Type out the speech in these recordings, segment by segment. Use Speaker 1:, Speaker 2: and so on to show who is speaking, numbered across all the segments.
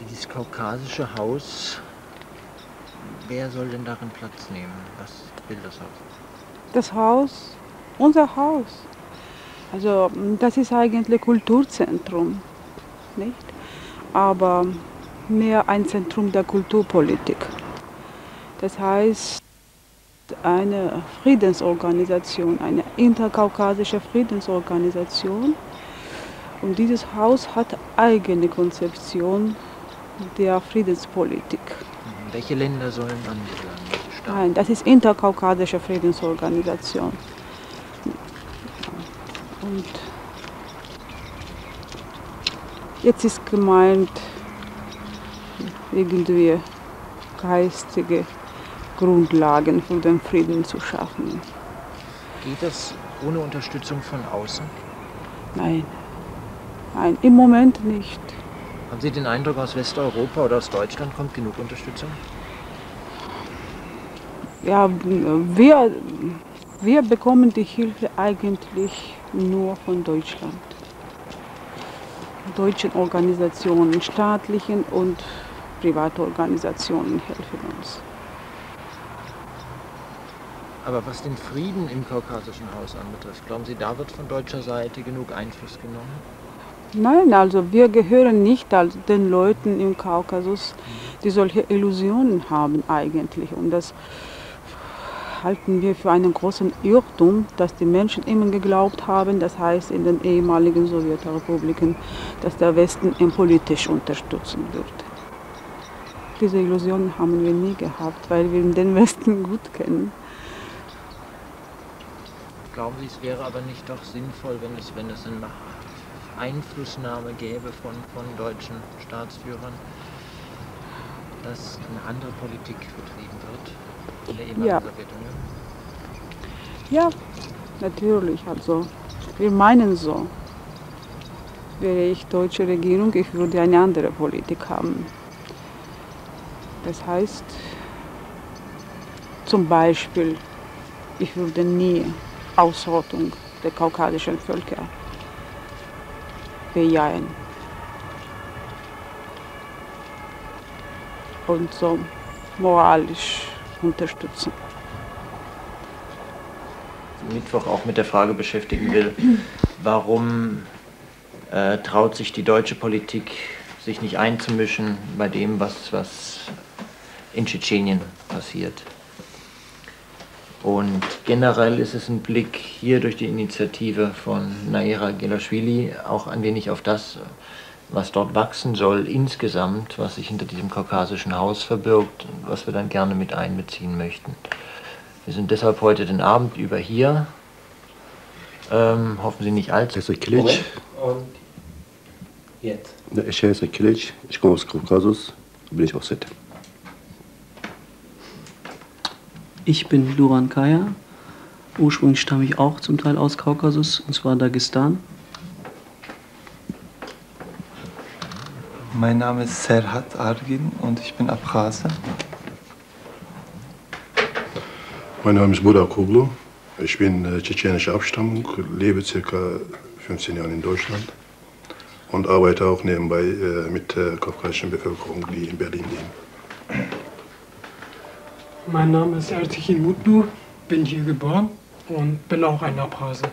Speaker 1: Dieses kaukasische Haus, wer soll denn darin Platz nehmen? Was will das Haus?
Speaker 2: Das Haus, unser Haus. Also das ist eigentlich Kulturzentrum, nicht? Aber mehr ein Zentrum der Kulturpolitik. Das heißt, eine Friedensorganisation, eine interkaukasische Friedensorganisation. Und dieses Haus hat eigene Konzeption der Friedenspolitik.
Speaker 1: Welche Länder sollen angehören? Welche Staaten?
Speaker 2: Nein, das ist interkaukasische Friedensorganisation. Und jetzt ist gemeint, irgendwie geistige Grundlagen für den Frieden zu schaffen.
Speaker 1: Geht das ohne Unterstützung von außen?
Speaker 2: Nein, nein, im Moment nicht.
Speaker 1: Haben Sie den Eindruck, aus Westeuropa oder aus Deutschland kommt genug Unterstützung?
Speaker 2: Ja, wir bekommen die Hilfe eigentlich nur von Deutschland. Deutschen Organisationen, staatlichen und private Organisationen helfen uns.
Speaker 1: Aber was den Frieden im kaukasischen Haus anbetrifft, glauben Sie, da wird von deutscher Seite genug Einfluss genommen?
Speaker 2: Nein, also wir gehören nicht den Leuten im Kaukasus, die solche Illusionen haben eigentlich. Und das halten wir für einen großen Irrtum, dass die Menschen immer geglaubt haben, das heißt in den ehemaligen Sowjetrepubliken, dass der Westen ihn politisch unterstützen wird. Diese Illusionen haben wir nie gehabt, weil wir den Westen gut kennen.
Speaker 1: Glauben Sie, es wäre aber nicht doch sinnvoll, wenn es eine Einflussnahme gäbe von deutschen Staatsführern, dass eine andere Politik betrieben wird in der ehemaligen Sowjetunion?
Speaker 2: Ja, natürlich. Also wir meinen so. Wäre ich deutsche Regierung, ich würde eine andere Politik haben. Das heißt, zum Beispiel, ich würde nie Ausrottung der kaukasischen Völker bejahen. Und so moralisch unterstützen.
Speaker 1: Mittwoch auch mit der Frage beschäftigen will, warum traut sich die deutsche Politik, sich nicht einzumischen bei dem, was in Tschetschenien passiert. Und generell ist es ein Blick hier durch die Initiative von Naira Gelashvili auch ein wenig auf das, was dort wachsen soll insgesamt, was sich hinter diesem kaukasischen Haus verbirgt, was wir dann gerne mit einbeziehen möchten. Wir sind deshalb heute den Abend über hier. Hoffen Sie nicht allzu.
Speaker 3: Ich heiße Kilic.
Speaker 1: Und jetzt?
Speaker 3: Ich heiße Kilic, ich komme aus Kaukasus, bin ich Osset.
Speaker 4: Ich bin Duran Kaya. Ursprünglich stamme ich auch zum Teil aus Kaukasus, und zwar Dagestan.
Speaker 5: Mein Name ist Serhat Argin und ich bin Abchase.
Speaker 3: Mein Name ist Burak Kuglu. Ich bin tschetschenischer Abstammung, lebe ca. 15 Jahre in Deutschland und arbeite auch nebenbei mit der kaukasischen Bevölkerung, die in Berlin leben.
Speaker 6: Mein Name ist Ertekin Mutlu, bin hier geboren und bin auch ein Abchase.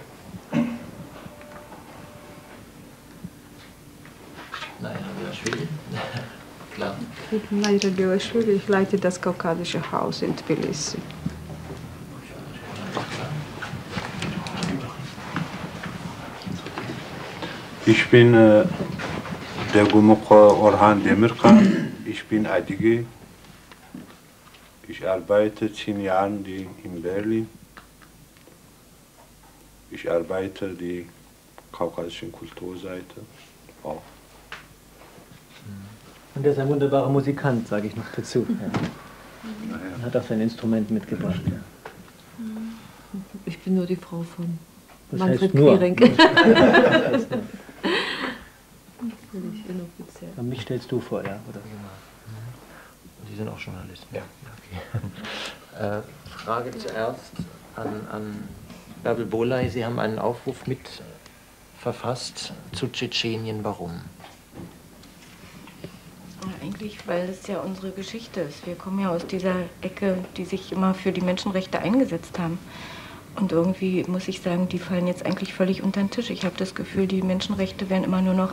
Speaker 1: Naja, Gelashvili. Klar.
Speaker 2: Ich bin Naira Gelashvili, ich leite das kaukasische Haus in Tbilisi.
Speaker 7: Ich bin der Gumuk Orhan Demirkan. Ich bin Adige. Ich arbeite 10 Jahre in Berlin. Ich arbeite die kaukasische Kulturseite auch.
Speaker 4: Und er ist ein wunderbarer Musikant, sage ich noch dazu. Ja. Er hat auch sein Instrument mitgebracht. Ja.
Speaker 8: Ich bin nur die Frau von
Speaker 4: Was
Speaker 8: Manfred
Speaker 4: heißt nur?
Speaker 8: Quierenk.
Speaker 4: Und mich stellst du vor, ja? Oder?
Speaker 1: Sie sind auch Journalist. Ja. Okay. Frage zuerst an Bärbel Bohley. Sie haben einen Aufruf mit verfasst zu Tschetschenien. Warum?
Speaker 9: eigentlich, weil es ja unsere Geschichte ist. Wir kommen ja aus dieser Ecke, die sich immer für die Menschenrechte eingesetzt haben. Und irgendwie muss ich sagen, die fallen jetzt eigentlich völlig unter den Tisch. Ich habe das Gefühl, die Menschenrechte werden immer nur noch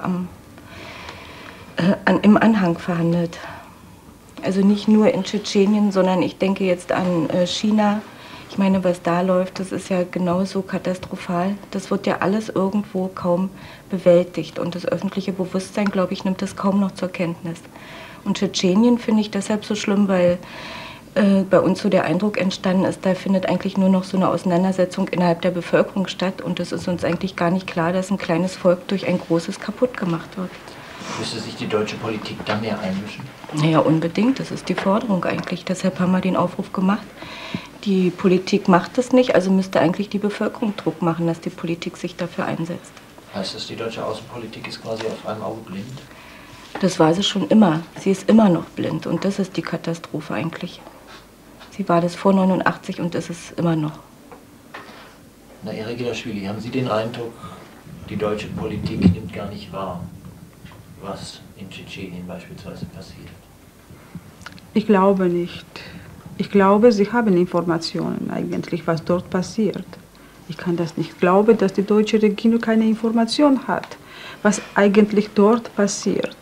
Speaker 9: im Anhang verhandelt. Also nicht nur in Tschetschenien, sondern ich denke jetzt an China. Ich meine, was da läuft, das ist ja genauso katastrophal. Das wird ja alles irgendwo kaum bewältigt. Und das öffentliche Bewusstsein, glaube ich, nimmt das kaum noch zur Kenntnis. Und Tschetschenien finde ich deshalb so schlimm, weil bei uns so der Eindruck entstanden ist, da findet eigentlich nur noch so eine Auseinandersetzung innerhalb der Bevölkerung statt. Und es ist uns eigentlich gar nicht klar, dass ein kleines Volk durch ein großes kaputt gemacht wird.
Speaker 1: Müsste sich die deutsche Politik da mehr einmischen?
Speaker 9: Naja, unbedingt. Das ist die Forderung eigentlich. Deshalb haben wir den Aufruf gemacht. Die Politik macht es nicht, also müsste eigentlich die Bevölkerung Druck machen, dass die Politik sich dafür einsetzt.
Speaker 1: Heißt das, die deutsche Außenpolitik ist quasi auf einem Auge blind?
Speaker 9: Das war sie schon immer. Sie ist immer noch blind und das ist die Katastrophe eigentlich. Sie war das vor 89 und ist es immer noch.
Speaker 1: Naira Gilashvili, haben Sie den Eindruck, die deutsche Politik nimmt gar nicht wahr, was in Tschetschenien beispielsweise passiert?
Speaker 2: Ich glaube nicht. Ich glaube, sie haben Informationen eigentlich, was dort passiert. Ich kann das nicht glauben, dass die deutsche Regierung keine Information hat, was eigentlich dort passiert.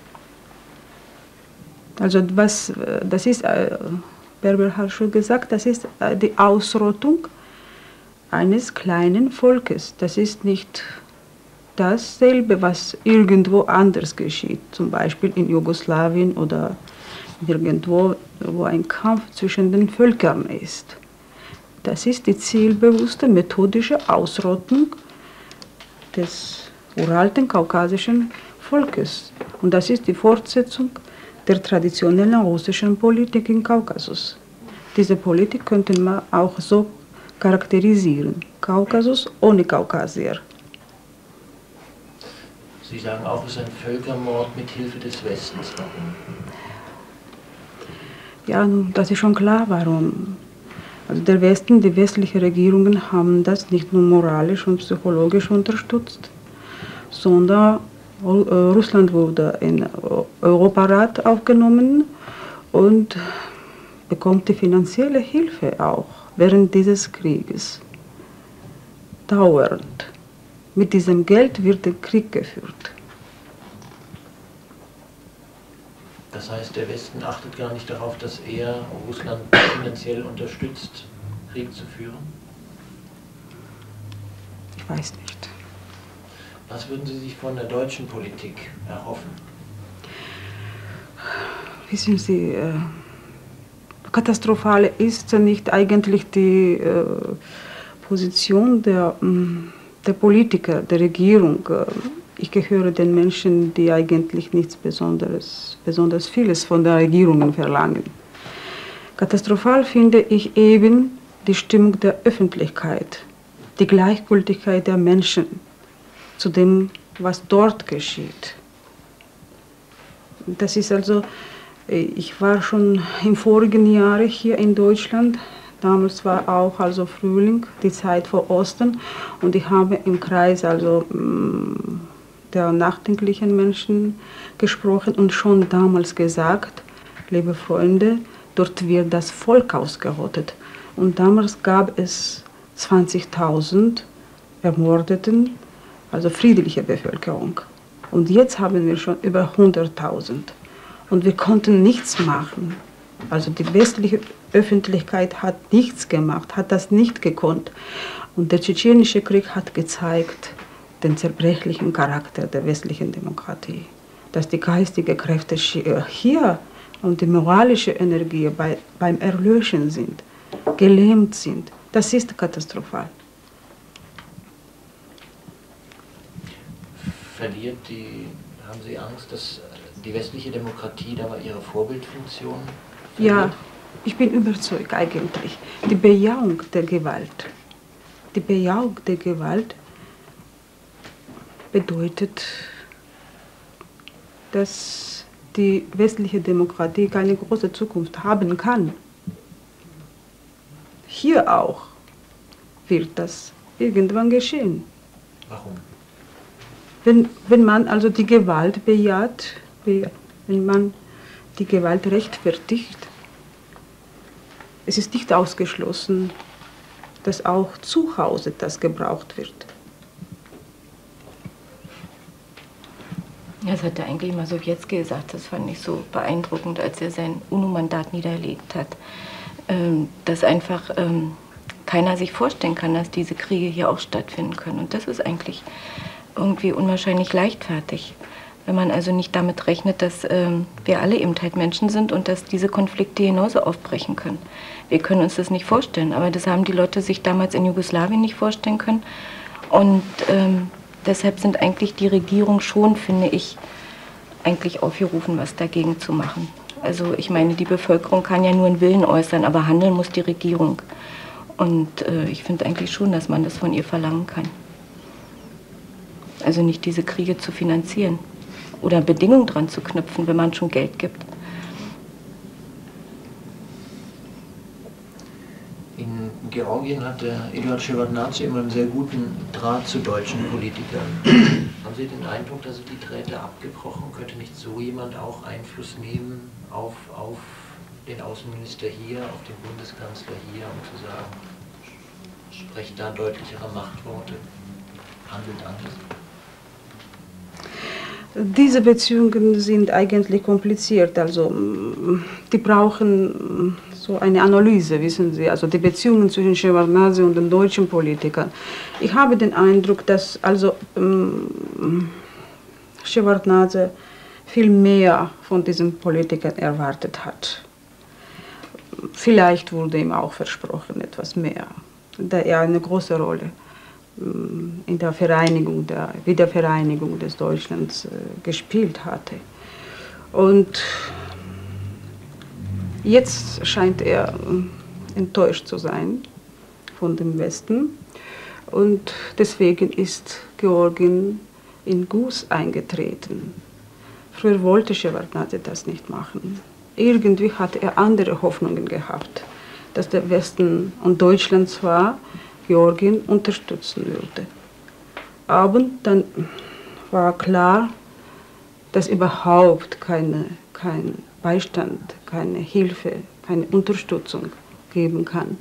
Speaker 2: Also das ist, Berber hat schon gesagt, das ist die Ausrottung eines kleinen Volkes. Das ist nicht dasselbe, was irgendwo anders geschieht, zum Beispiel in Jugoslawien oder irgendwo, wo ein Kampf zwischen den Völkern ist. Das ist die zielbewusste, methodische Ausrottung des uralten kaukasischen Volkes. Und das ist die Fortsetzung der traditionellen russischen Politik im Kaukasus. Diese Politik könnte man auch so charakterisieren. Kaukasus ohne Kaukasier.
Speaker 1: Sie sagen auch, es ist ein Völkermord mit Hilfe des Westens. Warum?
Speaker 2: Ja, das ist schon klar, warum. Also der Westen, die westlichen Regierungen haben das nicht nur moralisch und psychologisch unterstützt, sondern Russland wurde in den Europarat aufgenommen und bekommt die finanzielle Hilfe auch während dieses Krieges. Dauernd. Mit diesem Geld wird der Krieg geführt.
Speaker 1: Das heißt, der Westen achtet gar nicht darauf, dass er Russland finanziell unterstützt, Krieg zu führen?
Speaker 2: Ich weiß nicht.
Speaker 1: Was würden Sie sich von der deutschen Politik erhoffen?
Speaker 2: Wissen Sie, katastrophal ist nicht eigentlich die Position der Politiker, der Regierung. Ich gehöre den Menschen, die eigentlich nichts besonders vieles von der Regierung verlangen. Katastrophal finde ich eben die Stimmung der Öffentlichkeit, die Gleichgültigkeit der Menschen zu dem, was dort geschieht. Das ist also, ich war schon im vorigen Jahr hier in Deutschland. Damals war auch also Frühling, die Zeit vor Ostern, und ich habe im Kreis also der nachdenklichen Menschen gesprochen und schon damals gesagt, liebe Freunde, dort wird das Volk ausgerottet. Und damals gab es 20.000 Ermordeten, also friedliche Bevölkerung. Und jetzt haben wir schon über 100.000. Und wir konnten nichts machen. Also die westliche Öffentlichkeit hat nichts gemacht, hat das nicht gekonnt. Und der tschetschenische Krieg hat gezeigt den zerbrechlichen Charakter der westlichen Demokratie. Dass die geistigen Kräfte hier und die moralische Energie beim Erlöschen sind, gelähmt sind. Das ist katastrophal.
Speaker 1: Haben Sie Angst, dass die westliche Demokratie dabei ihre Vorbildfunktion verliert?
Speaker 2: Ja, ich bin überzeugt eigentlich. Die Bejahung der Gewalt. Die Bejahung der Gewalt bedeutet, dass die westliche Demokratie keine große Zukunft haben kann. Hier auch wird das irgendwann geschehen.
Speaker 1: Warum?
Speaker 2: Wenn man also die Gewalt bejaht, wenn man die Gewalt rechtfertigt, es ist nicht ausgeschlossen, dass auch zu Hause das gebraucht wird.
Speaker 9: Das hat der eigentlich Mazowiecki gesagt, das fand ich so beeindruckend, als er sein UNO-Mandat niederlegt hat, dass einfach keiner sich vorstellen kann, dass diese Kriege hier auch stattfinden können. Und das ist eigentlich irgendwie unwahrscheinlich leichtfertig, wenn man also nicht damit rechnet, dass wir alle eben halt Menschen sind und dass diese Konflikte genauso aufbrechen können. Wir können uns das nicht vorstellen, aber das haben die Leute sich damals in Jugoslawien nicht vorstellen können. Und deshalb sind eigentlich die Regierung schon, finde ich, eigentlich aufgerufen, was dagegen zu machen. Also ich meine, die Bevölkerung kann ja nur einen Willen äußern, aber handeln muss die Regierung. Und ich finde eigentlich schon, dass man das von ihr verlangen kann. Also nicht diese Kriege zu finanzieren oder Bedingungen dran zu knüpfen, wenn man schon Geld gibt.
Speaker 1: In Georgien hatte Eduard Shevardnadze immer einen sehr guten Draht zu deutschen Politikern. Haben Sie den Eindruck, dass die Drähte abgebrochen? Könnte nicht so jemand auch Einfluss nehmen auf den Außenminister hier, auf den Bundeskanzler hier, um zu sagen, sprecht da deutlichere Machtworte, handelt anders?
Speaker 2: Diese Beziehungen sind eigentlich kompliziert, also die brauchen so eine Analyse, wissen Sie, also die Beziehungen zwischen Shevardnadze und den deutschen Politikern. Ich habe den Eindruck, dass also Shevardnadze viel mehr von diesen Politikern erwartet hat. Vielleicht wurde ihm auch versprochen etwas mehr, da er eine große Rolle in der Vereinigung, der Wiedervereinigung des Deutschlands gespielt hatte. Und jetzt scheint er enttäuscht zu sein von dem Westen. Und deswegen ist Georgien in Guss eingetreten. Früher wollte Shevardnadze das nicht machen. Irgendwie hatte er andere Hoffnungen gehabt, dass der Westen und Deutschland zwar Georgien unterstützen würde. Aber dann war klar, dass überhaupt kein Beistand, keine Hilfe, keine Unterstützung geben kann.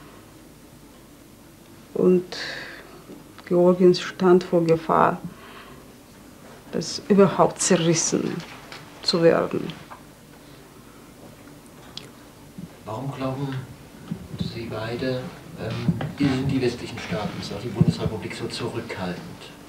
Speaker 2: Und Georgien stand vor Gefahr, das überhaupt zerrissen zu werden.
Speaker 1: Warum glauben Sie beide, sind die westlichen Staaten, auch die Bundesrepublik, so zurückhaltend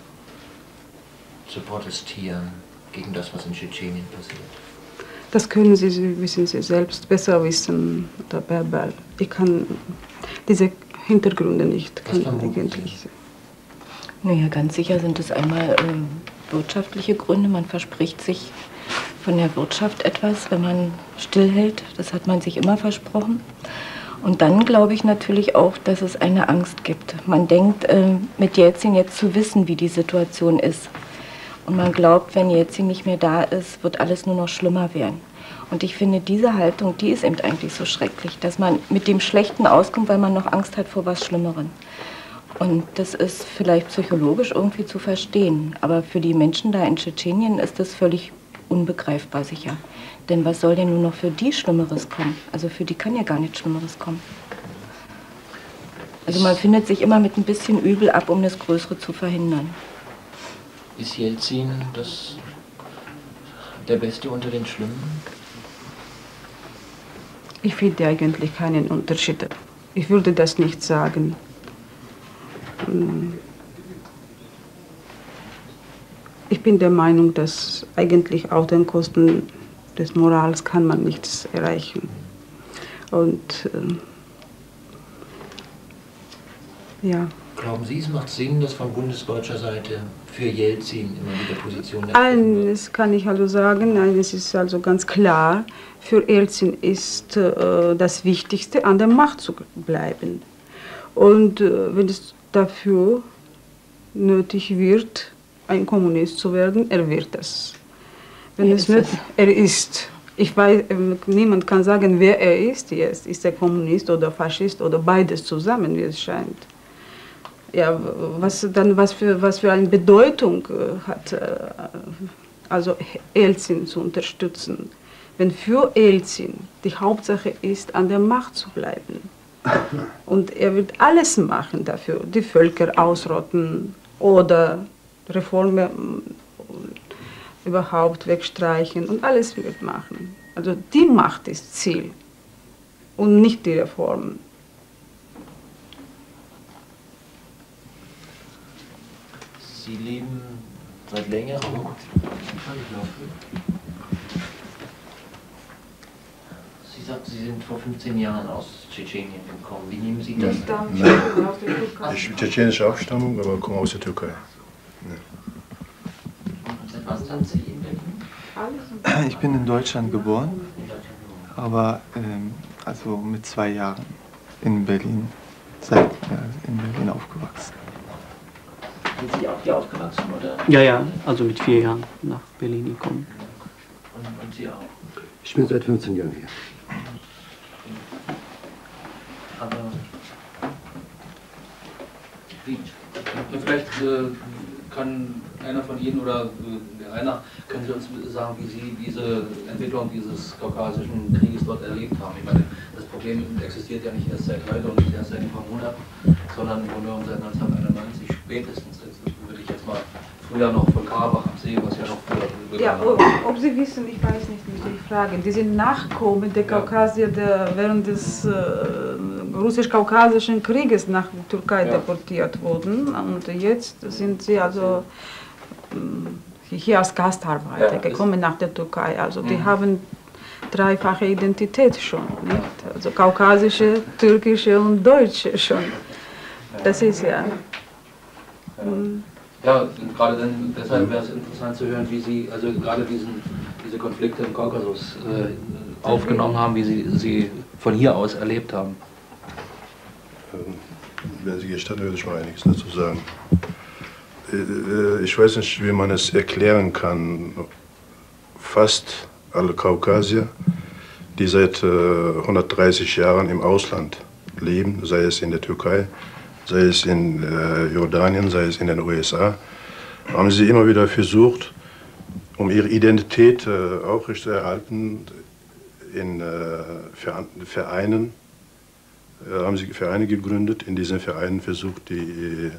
Speaker 1: zu protestieren gegen das, was in Tschetschenien passiert?
Speaker 2: Das können Sie, wissen Sie selbst, besser wissen, Herr Berbel. Ich kann diese Hintergründe nicht eigentlich.
Speaker 9: Naja, ganz sicher sind es einmal wirtschaftliche Gründe. Man verspricht sich von der Wirtschaft etwas, wenn man stillhält. Das hat man sich immer versprochen. Und dann glaube ich natürlich auch, dass es eine Angst gibt. Man denkt, mit Jelzin jetzt zu wissen, wie die Situation ist. Und man glaubt, wenn Jelzin nicht mehr da ist, wird alles nur noch schlimmer werden. Und ich finde, diese Haltung, die ist eben eigentlich so schrecklich, dass man mit dem Schlechten auskommt, weil man noch Angst hat vor was Schlimmerem. Und das ist vielleicht psychologisch irgendwie zu verstehen. Aber für die Menschen da in Tschetschenien ist das völlig unbegreifbar sicher. Denn was soll denn nur noch für die Schlimmeres kommen? Also für die kann ja gar nichts Schlimmeres kommen. Also man findet sich immer mit ein bisschen Übel ab, um das Größere zu verhindern.
Speaker 1: Ist Jelzin der Beste unter den Schlimmen?
Speaker 2: Ich finde eigentlich keinen Unterschied. Ich würde das nicht sagen. Ich bin der Meinung, dass eigentlich auf den Kosten des Morals kann man nichts erreichen. Und ja.
Speaker 1: Glauben Sie, es macht Sinn, dass von bundesdeutscher Seite für Jelzin immer wieder Positionen
Speaker 2: eines kann ich also sagen, eines ist also ganz klar, für Jelzin ist das Wichtigste, an der Macht zu bleiben. Und wenn es dafür nötig wird, ein Kommunist zu werden, er wird das. Wenn es nicht, er ist. Ich weiß, niemand kann sagen, wer er ist jetzt. Ist er Kommunist oder Faschist oder beides zusammen, wie es scheint. Ja, was für eine Bedeutung hat also Jelzin zu unterstützen, wenn für Jelzin die Hauptsache ist, an der Macht zu bleiben. Und er wird alles machen dafür, die Völker ausrotten oder Reformen überhaupt wegstreichen und alles wird machen. Also die Macht ist Ziel und nicht die Reformen.
Speaker 1: Sie leben seit längerem. Sie sagten, Sie sind vor 15 Jahren aus Tschetschenien gekommen. Wie nehmen Sie das?
Speaker 3: Ich bin tschetschenischer Abstammung, aber komme aus der Türkei. Ja.
Speaker 1: Seit wann sind Sie in Berlin?
Speaker 5: Ich bin in Deutschland geboren, aber also mit 2 Jahren in Berlin, in Berlin aufgewachsen.
Speaker 1: Sind Sie auch hier aufgewachsen, oder?
Speaker 4: Ja, also mit 4 Jahren nach Berlin gekommen.
Speaker 1: Und Sie auch?
Speaker 10: Ich bin seit 15 Jahren hier.
Speaker 1: Aber
Speaker 11: vielleicht kann einer von Ihnen oder einer, können Sie uns sagen, wie Sie diese Entwicklung dieses kaukasischen Krieges dort erlebt haben? Ich meine, das Problem existiert ja nicht erst seit heute und nicht erst seit ein paar Monaten, sondern im Grunde genommen seit 1991 spätestens. Das würde ich jetzt mal früher noch von Karabach am See, was ja noch früher...
Speaker 2: Ja, ob Sie wissen, ich weiß nicht, muss ich fragen. Diese Nachkommen der Kaukasier, der während des russisch-kaukasischen Krieges nach der Türkei deportiert wurden. Und jetzt sind sie also hier als Gastarbeiter gekommen nach der Türkei. Also die haben dreifache Identität schon, nicht? Also kaukasische, türkische und deutsche schon. Das ist ja...
Speaker 11: Ja, gerade deshalb wäre es interessant zu hören, wie Sie also gerade diese Konflikte im Kaukasus aufgenommen haben, wie Sie sie von hier aus erlebt haben.
Speaker 3: Wenn Sie gestatten, würde ich mal einiges dazu sagen. Ich weiß nicht, wie man es erklären kann. Fast alle Kaukasier, die seit 130 Jahren im Ausland leben, sei es in der Türkei, sei es in Jordanien, sei es in den USA, haben sie immer wieder versucht, um ihre Identität aufrechtzuerhalten, in Vereinen, haben sie Vereine gegründet, in diesen Vereinen versucht, die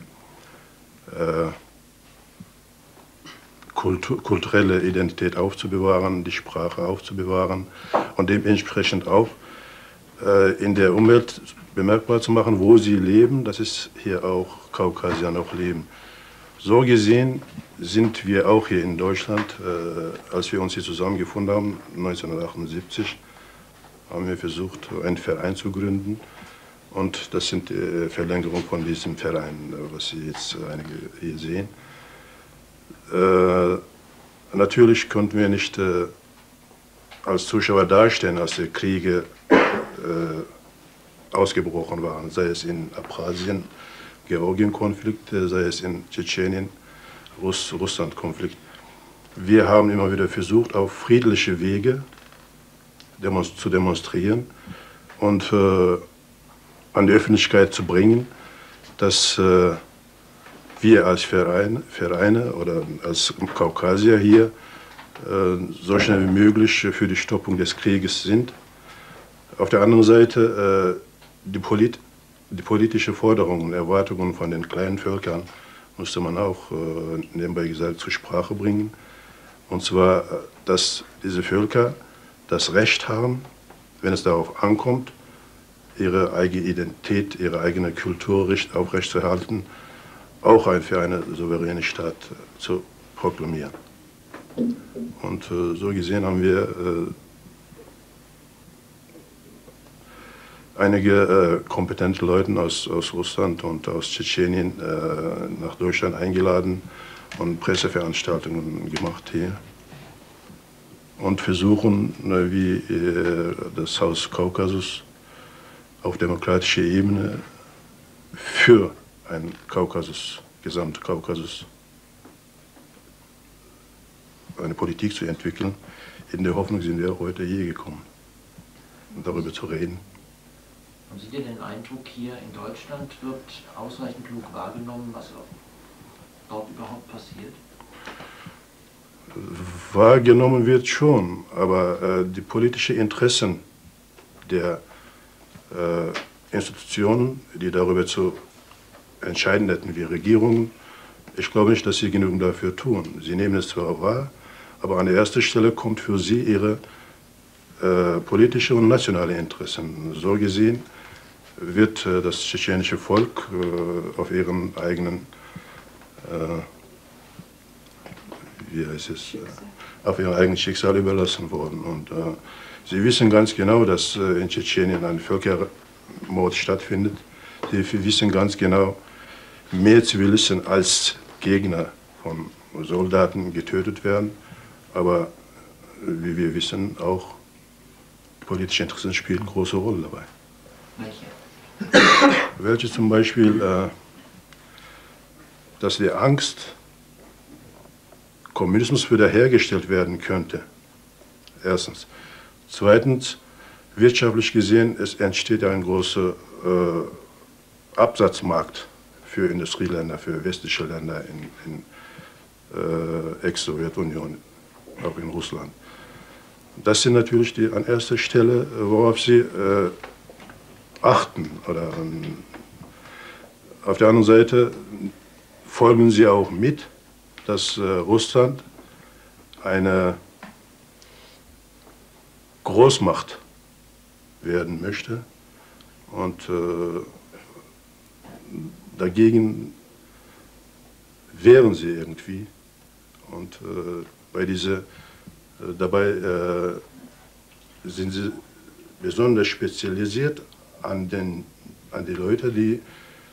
Speaker 3: kulturelle Identität aufzubewahren, die Sprache aufzubewahren und dementsprechend auch in der Umwelt bemerkbar zu machen, wo sie leben, dass es hier auch Kaukasier noch leben. So gesehen sind wir auch hier in Deutschland, als wir uns hier zusammengefunden haben, 1978, haben wir versucht, einen Verein zu gründen. Und das sind Verlängerungen von diesem Verein, was Sie jetzt einige hier sehen. Natürlich konnten wir nicht als Zuschauer dastehen, als die Kriege ausgebrochen waren, sei es in Abchasien, Georgien-Konflikt, sei es in Tschetschenien, Russland-Konflikt. Wir haben immer wieder versucht, auf friedliche Wege zu demonstrieren und an die Öffentlichkeit zu bringen, dass wir als Vereine oder als Kaukasier hier so schnell wie möglich für die Stoppung des Krieges sind. Auf der anderen Seite die politische Forderungen und Erwartungen von den kleinen Völkern musste man auch nebenbei gesagt zur Sprache bringen. Und zwar, dass diese Völker das Recht haben, wenn es darauf ankommt, ihre eigene Identität, ihre eigene Kultur aufrechtzuerhalten, auch für eine souveräne Staat zu proklamieren. Und so gesehen haben wir einige kompetente Leute aus Russland und aus Tschetschenien nach Deutschland eingeladen und Presseveranstaltungen gemacht hier. Und versuchen, wie das Haus Kaukasus auf demokratischer Ebene für ein Gesamtkaukasus eine Politik zu entwickeln. In der Hoffnung sind wir heute hier gekommen, um darüber zu reden.
Speaker 1: Haben Sie denn den Eindruck, hier in Deutschland wird ausreichend genug wahrgenommen, was dort überhaupt passiert?
Speaker 3: Wahrgenommen wird schon, aber die politischen Interessen der Institutionen, die darüber zu entscheiden hätten, wie Regierungen, ich glaube nicht, dass sie genügend dafür tun. Sie nehmen es zwar wahr, aber an der ersten Stelle kommt für sie ihre politische und nationale Interessen. So gesehen wird das tschetschenische Volk auf ihren eigenen auf ihr eigenes Schicksal überlassen worden. Und sie wissen ganz genau, dass in Tschetschenien ein Völkermord stattfindet. Sie wissen ganz genau, mehr Zivilisten als Gegner von Soldaten getötet werden. Aber wie wir wissen, auch politische Interessen spielen eine große Rolle dabei. Welche? Welche zum Beispiel, dass die Angst, Kommunismus wiederhergestellt werden könnte. Erstens. Zweitens, wirtschaftlich gesehen, es entsteht ein großer Absatzmarkt für Industrieländer, für westliche Länder in Ex-Sowjetunion, auch in Russland. Das sind natürlich die an erster Stelle, worauf sie achten. Oder, auf der anderen Seite folgen sie auch mit, dass Russland eine Großmacht werden möchte und dagegen wehren sie irgendwie. Und dabei sind sie besonders spezialisiert an die Leute, die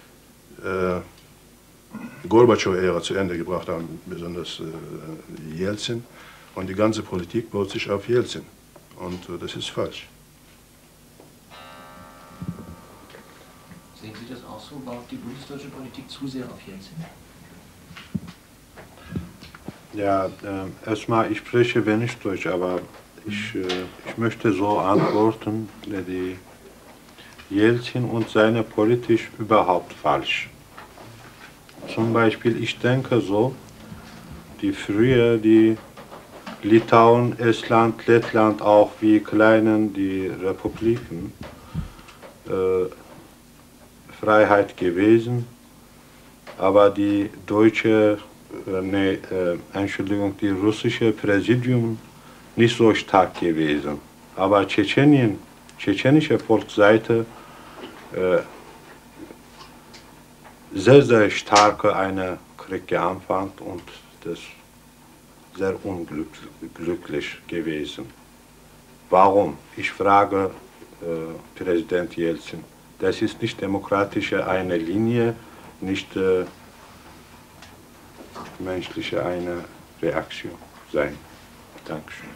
Speaker 3: Gorbatschow-Ära zu Ende gebracht haben, besonders Jelzin. Und die ganze Politik baut sich auf Jelzin. Und das ist falsch.
Speaker 1: Sehen Sie das auch so? Baut die bundesdeutsche Politik zu sehr auf Jelzin?
Speaker 7: Ja, erstmal, ich spreche wenig Deutsch, aber ich möchte so antworten, die Jelzin und seine Politik überhaupt falsch. Zum Beispiel, ich denke so, die Litauen, Estland, Lettland, auch wie kleinen, die Republiken, Freiheit gewesen, aber die deutsche, die russische Präsidium nicht so stark gewesen. Aber tschetschenische Volksseite sehr, sehr stark einen Krieg geanfangen und das sehr unglücklich gewesen. Warum? Ich frage Präsident Jelzin. Das ist nicht demokratische eine Linie, nicht menschliche eine Reaktion sein. Dankeschön.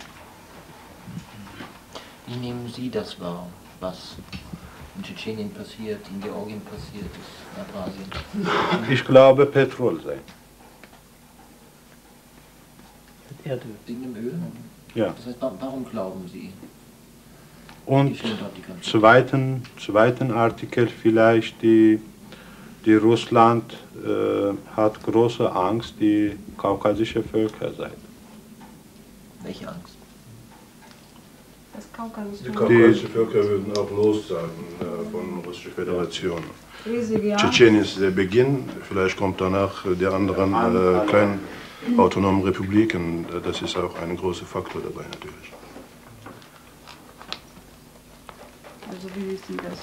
Speaker 1: Wie nehmen Sie das wahr, was in Tschetschenien passiert, in Georgien passiert ist, in Abkhazien?
Speaker 7: Ich glaube, Petrol sein.
Speaker 1: Erdöl. Wegen dem Öl?
Speaker 7: Ja.
Speaker 1: Das heißt, warum glauben Sie?
Speaker 7: Und zweiten Artikel vielleicht, die Russland hat große Angst, die kaukasische Völker seid.
Speaker 1: Welche Angst?
Speaker 3: Die kaukasischen Völker würden auch los sein von der Russischen Föderation. Tschetschenien ist der Beginn, vielleicht kommt danach die anderen kleinen autonomen Republiken. Das ist auch ein großer Faktor dabei natürlich.
Speaker 2: Also wir wissen, dass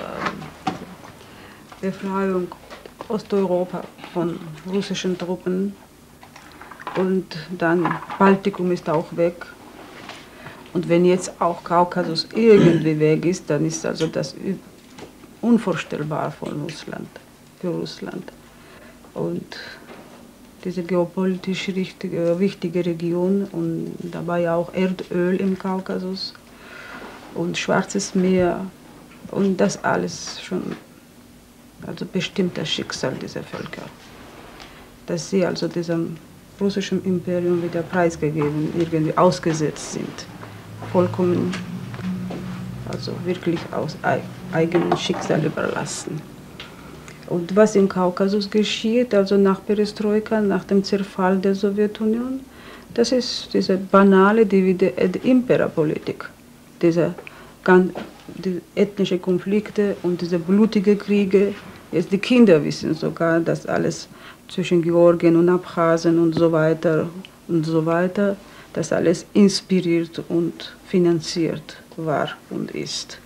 Speaker 2: Befreiung Osteuropa von russischen Truppen und dann Baltikum ist auch weg. Und wenn jetzt auch Kaukasus irgendwie weg ist, dann ist also das unvorstellbar für Russland. Und diese geopolitisch wichtige Region und dabei auch Erdöl im Kaukasus und Schwarzes Meer und das alles schon also bestimmt das Schicksal dieser Völker. Dass sie also diesem russischen Imperium wieder preisgegeben, irgendwie ausgesetzt sind. Vollkommen, also wirklich aus eigenem Schicksal überlassen. Und was im Kaukasus geschieht, also nach Perestroika, nach dem Zerfall der Sowjetunion, Das ist diese banale Divide-et-Impera-Politik, die ethnische Konflikte und diese blutigen Kriege. Jetzt die Kinder wissen sogar, dass alles zwischen Georgien und Abchasien und so weiter, das alles inspiriert und finanziert war und ist.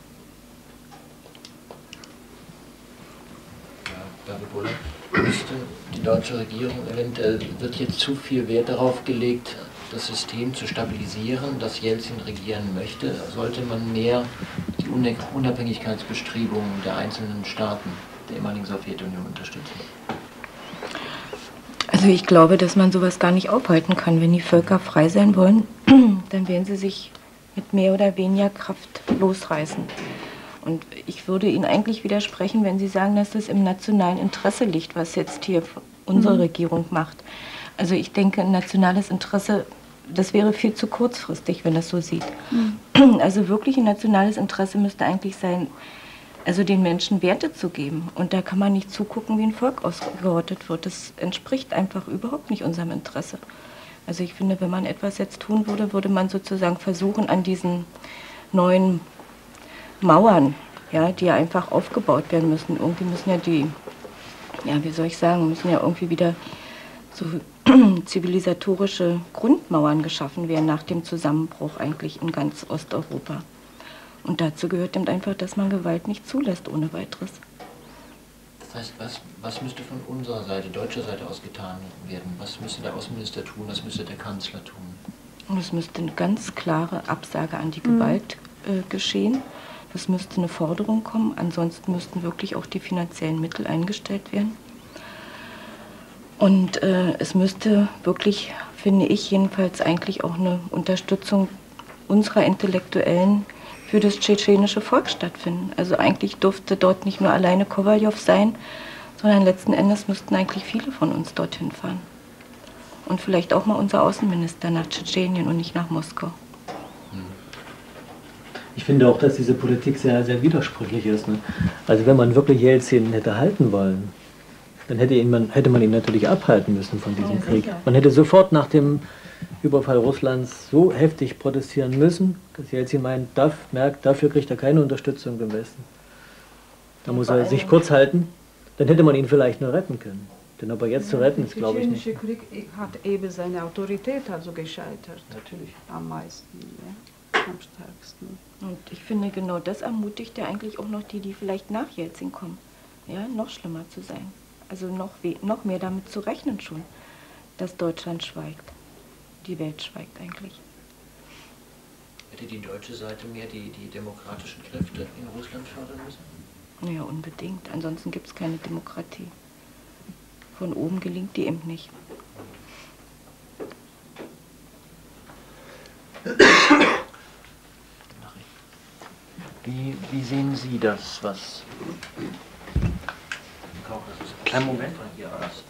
Speaker 1: Müsste die deutsche Regierung eventuell, wird jetzt zu viel Wert darauf gelegt, das System zu stabilisieren, das Jelzin regieren möchte? Sollte man mehr die Unabhängigkeitsbestrebungen der einzelnen Staaten der ehemaligen Sowjetunion unterstützen?
Speaker 9: Also ich glaube, dass man sowas gar nicht aufhalten kann. Wenn die Völker frei sein wollen, dann werden sie sich mit mehr oder weniger Kraft losreißen. Und ich würde Ihnen eigentlich widersprechen, wenn Sie sagen, dass das im nationalen Interesse liegt, was jetzt hier unsere Regierung macht. Also ich denke, ein nationales Interesse, das wäre viel zu kurzfristig, wenn das so sieht. Also wirklich ein nationales Interesse müsste eigentlich sein, also den Menschen Werte zu geben. Und da kann man nicht zugucken, wie ein Volk ausgerottet wird. Das entspricht einfach überhaupt nicht unserem Interesse. Also ich finde, wenn man etwas jetzt tun würde, würde man sozusagen versuchen, an diesen neuen Mauern, ja, die ja einfach aufgebaut werden müssen. Irgendwie müssen ja die, ja, wie soll ich sagen, müssen ja irgendwie wieder so zivilisatorische Grundmauern geschaffen werden nach dem Zusammenbruch eigentlich in ganz Osteuropa. Und dazu gehört eben einfach, dass man Gewalt nicht zulässt ohne weiteres.
Speaker 1: Das heißt, was müsste von unserer Seite, deutscher Seite aus getan werden? Was müsste der Außenminister tun? Was müsste der Kanzler tun?
Speaker 9: Und es müsste eine ganz klare Absage an die Gewalt geschehen. Es müsste eine Forderung kommen, ansonsten müssten wirklich auch die finanziellen Mittel eingestellt werden. Und es müsste wirklich, finde ich jedenfalls, eigentlich auch eine Unterstützung unserer Intellektuellen für das tschetschenische Volk stattfinden. Also eigentlich durfte dort nicht nur alleine Kowaljow sein, sondern letzten Endes müssten eigentlich viele von uns dorthin fahren. Und vielleicht auch mal unser Außenminister nach Tschetschenien und nicht nach Moskau.
Speaker 4: Ich finde auch, dass diese Politik sehr, sehr widersprüchlich ist. Ne? Also wenn man wirklich Jelzin hätte halten wollen, dann hätte man ihn natürlich abhalten müssen von diesem Krieg. Man hätte sofort nach dem Überfall Russlands so heftig protestieren müssen, dass Jelzin meint, dafür kriegt er keine Unterstützung im Westen. Da muss er sich kurz halten, dann hätte man ihn vielleicht nur retten können. Denn ob er jetzt zu retten ist, glaube ich nicht.
Speaker 2: Der tschetschenische Krieg hat eben seine Autorität also gescheitert. Natürlich am meisten, ja, am stärksten.
Speaker 9: Und ich finde, genau das ermutigt ja eigentlich auch noch die, die vielleicht nach Jelzin kommen, ja, noch schlimmer zu sein. Also noch mehr damit zu rechnen schon, dass Deutschland schweigt. Die Welt schweigt eigentlich.
Speaker 1: Hätte die deutsche Seite mehr die demokratischen Kräfte in Russland fördern müssen?
Speaker 9: Ja, unbedingt. Ansonsten gibt es keine Demokratie. Von oben gelingt die eben nicht.
Speaker 1: Wie sehen Sie das, was... Kleinen Moment von hier aus.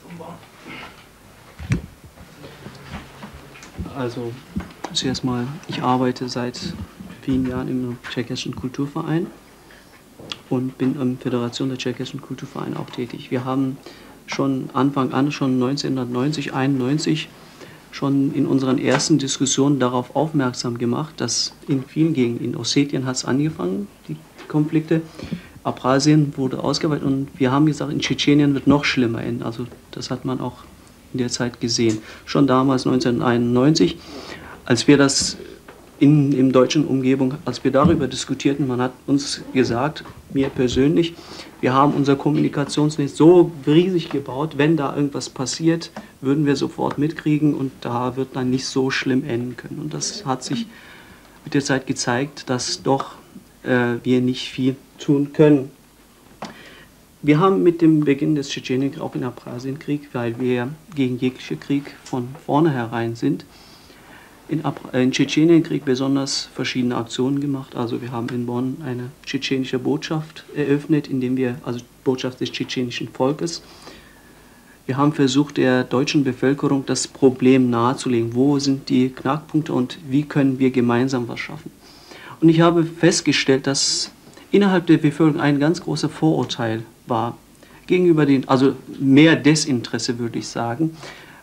Speaker 4: Also, zuerst mal, ich arbeite seit vielen Jahren im Tschechischen Kulturverein und bin in der Föderation der Tschechischen Kulturvereine auch tätig. Wir haben schon Anfang an, schon 1990, 1991, schon in unseren ersten Diskussionen darauf aufmerksam gemacht, dass in vielen Gegenden, in Ossetien hat es angefangen, die Konflikte, Abchasien wurde ausgeweitet und wir haben gesagt, in Tschetschenien wird noch schlimmer enden. Also das hat man auch in der Zeit gesehen. Schon damals 1991, als wir das in deutschen Umgebung, als wir darüber diskutierten, man hat uns gesagt, mir persönlich, wir haben unser Kommunikationsnetz so riesig gebaut, wenn da irgendwas passiert, würden wir sofort mitkriegen und da wird dann nicht so schlimm enden können. Und das hat sich mit der Zeit gezeigt, dass doch wir nicht viel tun können. Wir haben mit dem Beginn des Tschetschenienkrieg, auch in Abchasienkrieg, weil wir gegen jeglichen Krieg von vornherein sind, in Tschetschenienkrieg besonders verschiedene Aktionen gemacht. Also wir haben in Bonn eine tschetschenische Botschaft eröffnet, indem wir, also Botschaft des tschetschenischen Volkes, wir haben versucht, der deutschen Bevölkerung das Problem nahezulegen. Wo sind die Knackpunkte und wie können wir gemeinsam was schaffen? Und ich habe festgestellt, dass innerhalb der Bevölkerung ein ganz großer Vorurteil war, gegenüber den, also mehr Desinteresse würde ich sagen,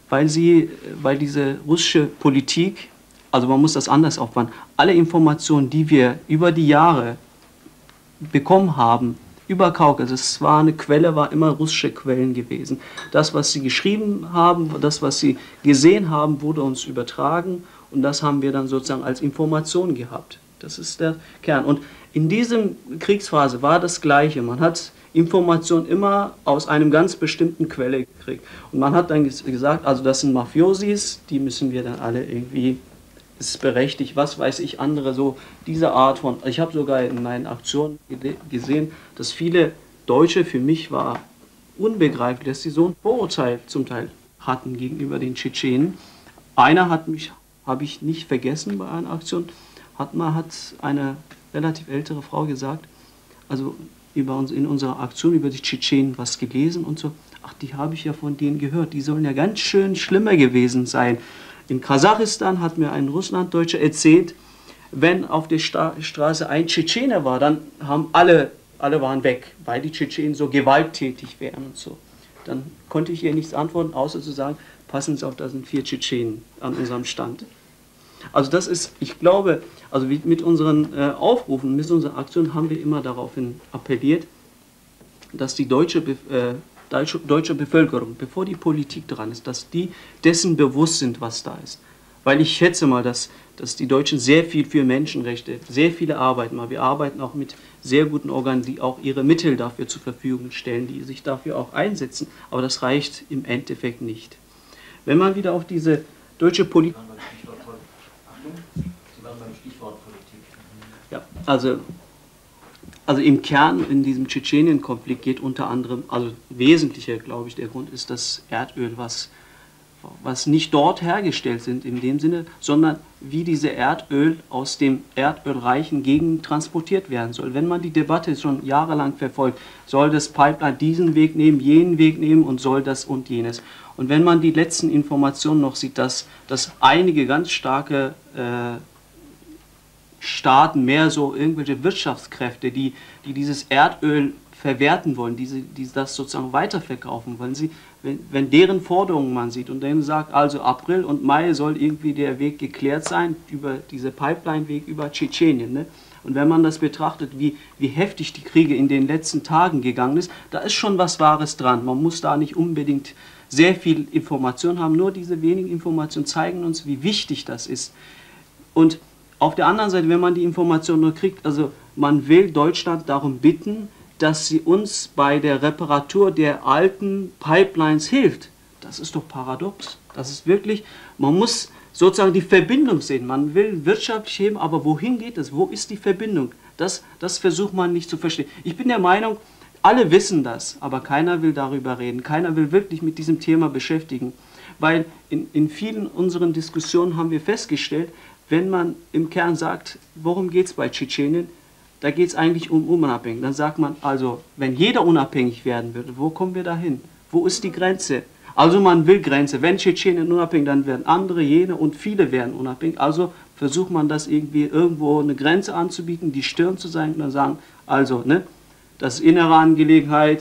Speaker 4: weil diese russische Politik, also man muss das anders aufbauen, alle Informationen, die wir über die Jahre bekommen haben, über Kaukasus, es war eine Quelle, war immer russische Quellen gewesen. Das, was sie geschrieben haben, das, was sie gesehen haben, wurde uns übertragen und das haben wir dann sozusagen als Information gehabt. Das ist der Kern. Und in diesem Kriegsphase war das Gleiche. Man hat Informationen immer aus einem ganz bestimmten Quelle gekriegt. Und man hat dann gesagt, also das sind Mafiosis, die müssen wir dann alle irgendwie, ist berechtigt, was weiß ich, andere so, diese Art von, ich habe sogar in meinen Aktionen gesehen, dass viele Deutsche, für mich war unbegreiflich, dass sie so ein Vorurteil zum Teil hatten gegenüber den Tschetschenen. Einer habe ich nicht vergessen bei einer Aktion, hat eine relativ ältere Frau gesagt, also in unserer Aktion über die Tschetschenen was gelesen und so, ach, die habe ich ja von denen gehört, die sollen ja ganz schön schlimmer gewesen sein. In Kasachstan hat mir ein Russlanddeutscher erzählt, wenn auf der Straße ein Tschetschener war, dann haben alle waren weg, weil die Tschetschenen so gewalttätig wären und so. Dann konnte ich ihr nichts antworten, außer zu sagen, passen Sie auf, da sind 4 Tschetschenen an unserem Stand. Also das ist, ich glaube, also mit unseren Aufrufen, mit unseren Aktionen haben wir immer daraufhin appelliert, dass die deutsche Bevölkerung, bevor die Politik dran ist, dass die dessen bewusst sind, was da ist. Weil ich schätze mal, dass die Deutschen sehr viel für Menschenrechte, sehr viele arbeiten. Wir arbeiten auch mit sehr guten Organen, die auch ihre Mittel dafür zur Verfügung stellen, die sich dafür auch einsetzen. Aber das reicht im Endeffekt nicht. Wenn man wieder auf diese deutsche Politik...
Speaker 11: Sie waren beim Stichwort Politik.
Speaker 4: Ja, also im Kern in diesem Tschetschenien-Konflikt geht unter anderem, also wesentlicher, glaube ich, der Grund ist das Erdöl, was nicht dort hergestellt sind in dem Sinne, sondern wie diese Erdöl aus dem erdölreichen Gegend transportiert werden soll. Wenn man die Debatte schon jahrelang verfolgt, soll das Pipeline diesen Weg nehmen, jenen Weg nehmen und soll das und jenes. Und wenn man die letzten Informationen noch sieht, dass einige ganz starke Staaten, mehr so irgendwelche Wirtschaftskräfte, die dieses Erdöl verwerten wollen, die das sozusagen weiterverkaufen wollen, wenn deren Forderungen man sieht und denen sagt, also April und Mai soll irgendwie der Weg geklärt sein, über diese Pipeline-Weg über Tschetschenien. Ne? Und wenn man das betrachtet, wie heftig die Kriege in den letzten Tagen gegangen ist, da ist schon was Wahres dran. Man muss da nicht unbedingt sehr viel Information haben, nur diese wenigen Informationen zeigen uns, wie wichtig das ist. Und auf der anderen Seite, wenn man die Information nur kriegt, also man will Deutschland darum bitten, dass sie uns bei der Reparatur der alten Pipelines hilft. Das ist doch paradox. Das ist wirklich, man muss sozusagen die Verbindung sehen. Man will wirtschaftlich heben, aber wohin geht es? Wo ist die Verbindung? Das versucht man nicht zu verstehen. Ich bin der Meinung, alle wissen das, aber keiner will darüber reden. Keiner will wirklich mit diesem Thema beschäftigen. Weil in vielen unseren Diskussionen haben wir festgestellt, wenn man im Kern sagt, worum geht es bei Tschetschenien, da geht es eigentlich um Unabhängigkeit. Dann sagt man, also wenn jeder unabhängig werden würde, wo kommen wir dahin? Wo ist die Grenze? Also man will Grenze. Wenn Tschetschenien unabhängig, dann werden andere, jene und viele werden unabhängig. Also versucht man das irgendwie irgendwo eine Grenze anzubieten, die Stirn zu sein und dann sagen, also, ne, das ist innere Angelegenheit,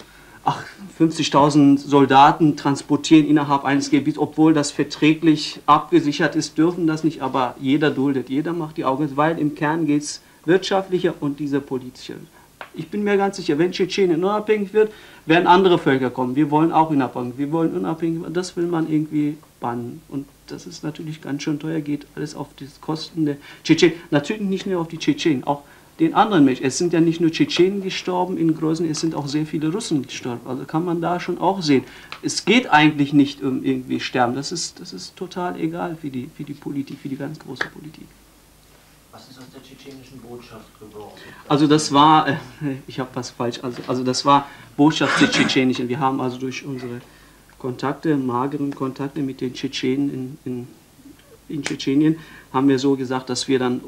Speaker 4: 50.000 Soldaten transportieren innerhalb eines Gebiets, obwohl das verträglich abgesichert ist, dürfen das nicht, aber jeder duldet, jeder macht die Augen, weil im Kern geht es wirtschaftlicher und dieser politische. Ich bin mir ganz sicher, wenn Tschetschenien unabhängig wird, werden andere Völker kommen. Wir wollen auch unabhängig, wir wollen unabhängig, das will man irgendwie bannen. Und das ist natürlich ganz schön teuer, geht alles auf die Kosten der Tschetschenen. Natürlich nicht nur auf die Tschetschenen, auch den anderen Menschen. Es sind ja nicht nur Tschetschenen gestorben in Größen, es sind auch sehr viele Russen gestorben. Also kann man da schon auch sehen. Es geht eigentlich nicht um irgendwie Sterben. Das ist total egal für die Politik, für die ganz große Politik.
Speaker 11: Was ist aus der tschetschenischen Botschaft geworden?
Speaker 4: Also das war, ich habe was falsch, also das war Botschaft der Tschetschenischen. Wir haben also durch unsere Kontakte, mageren Kontakte mit den Tschetschenen in Tschetschenien, haben wir so gesagt, dass wir dann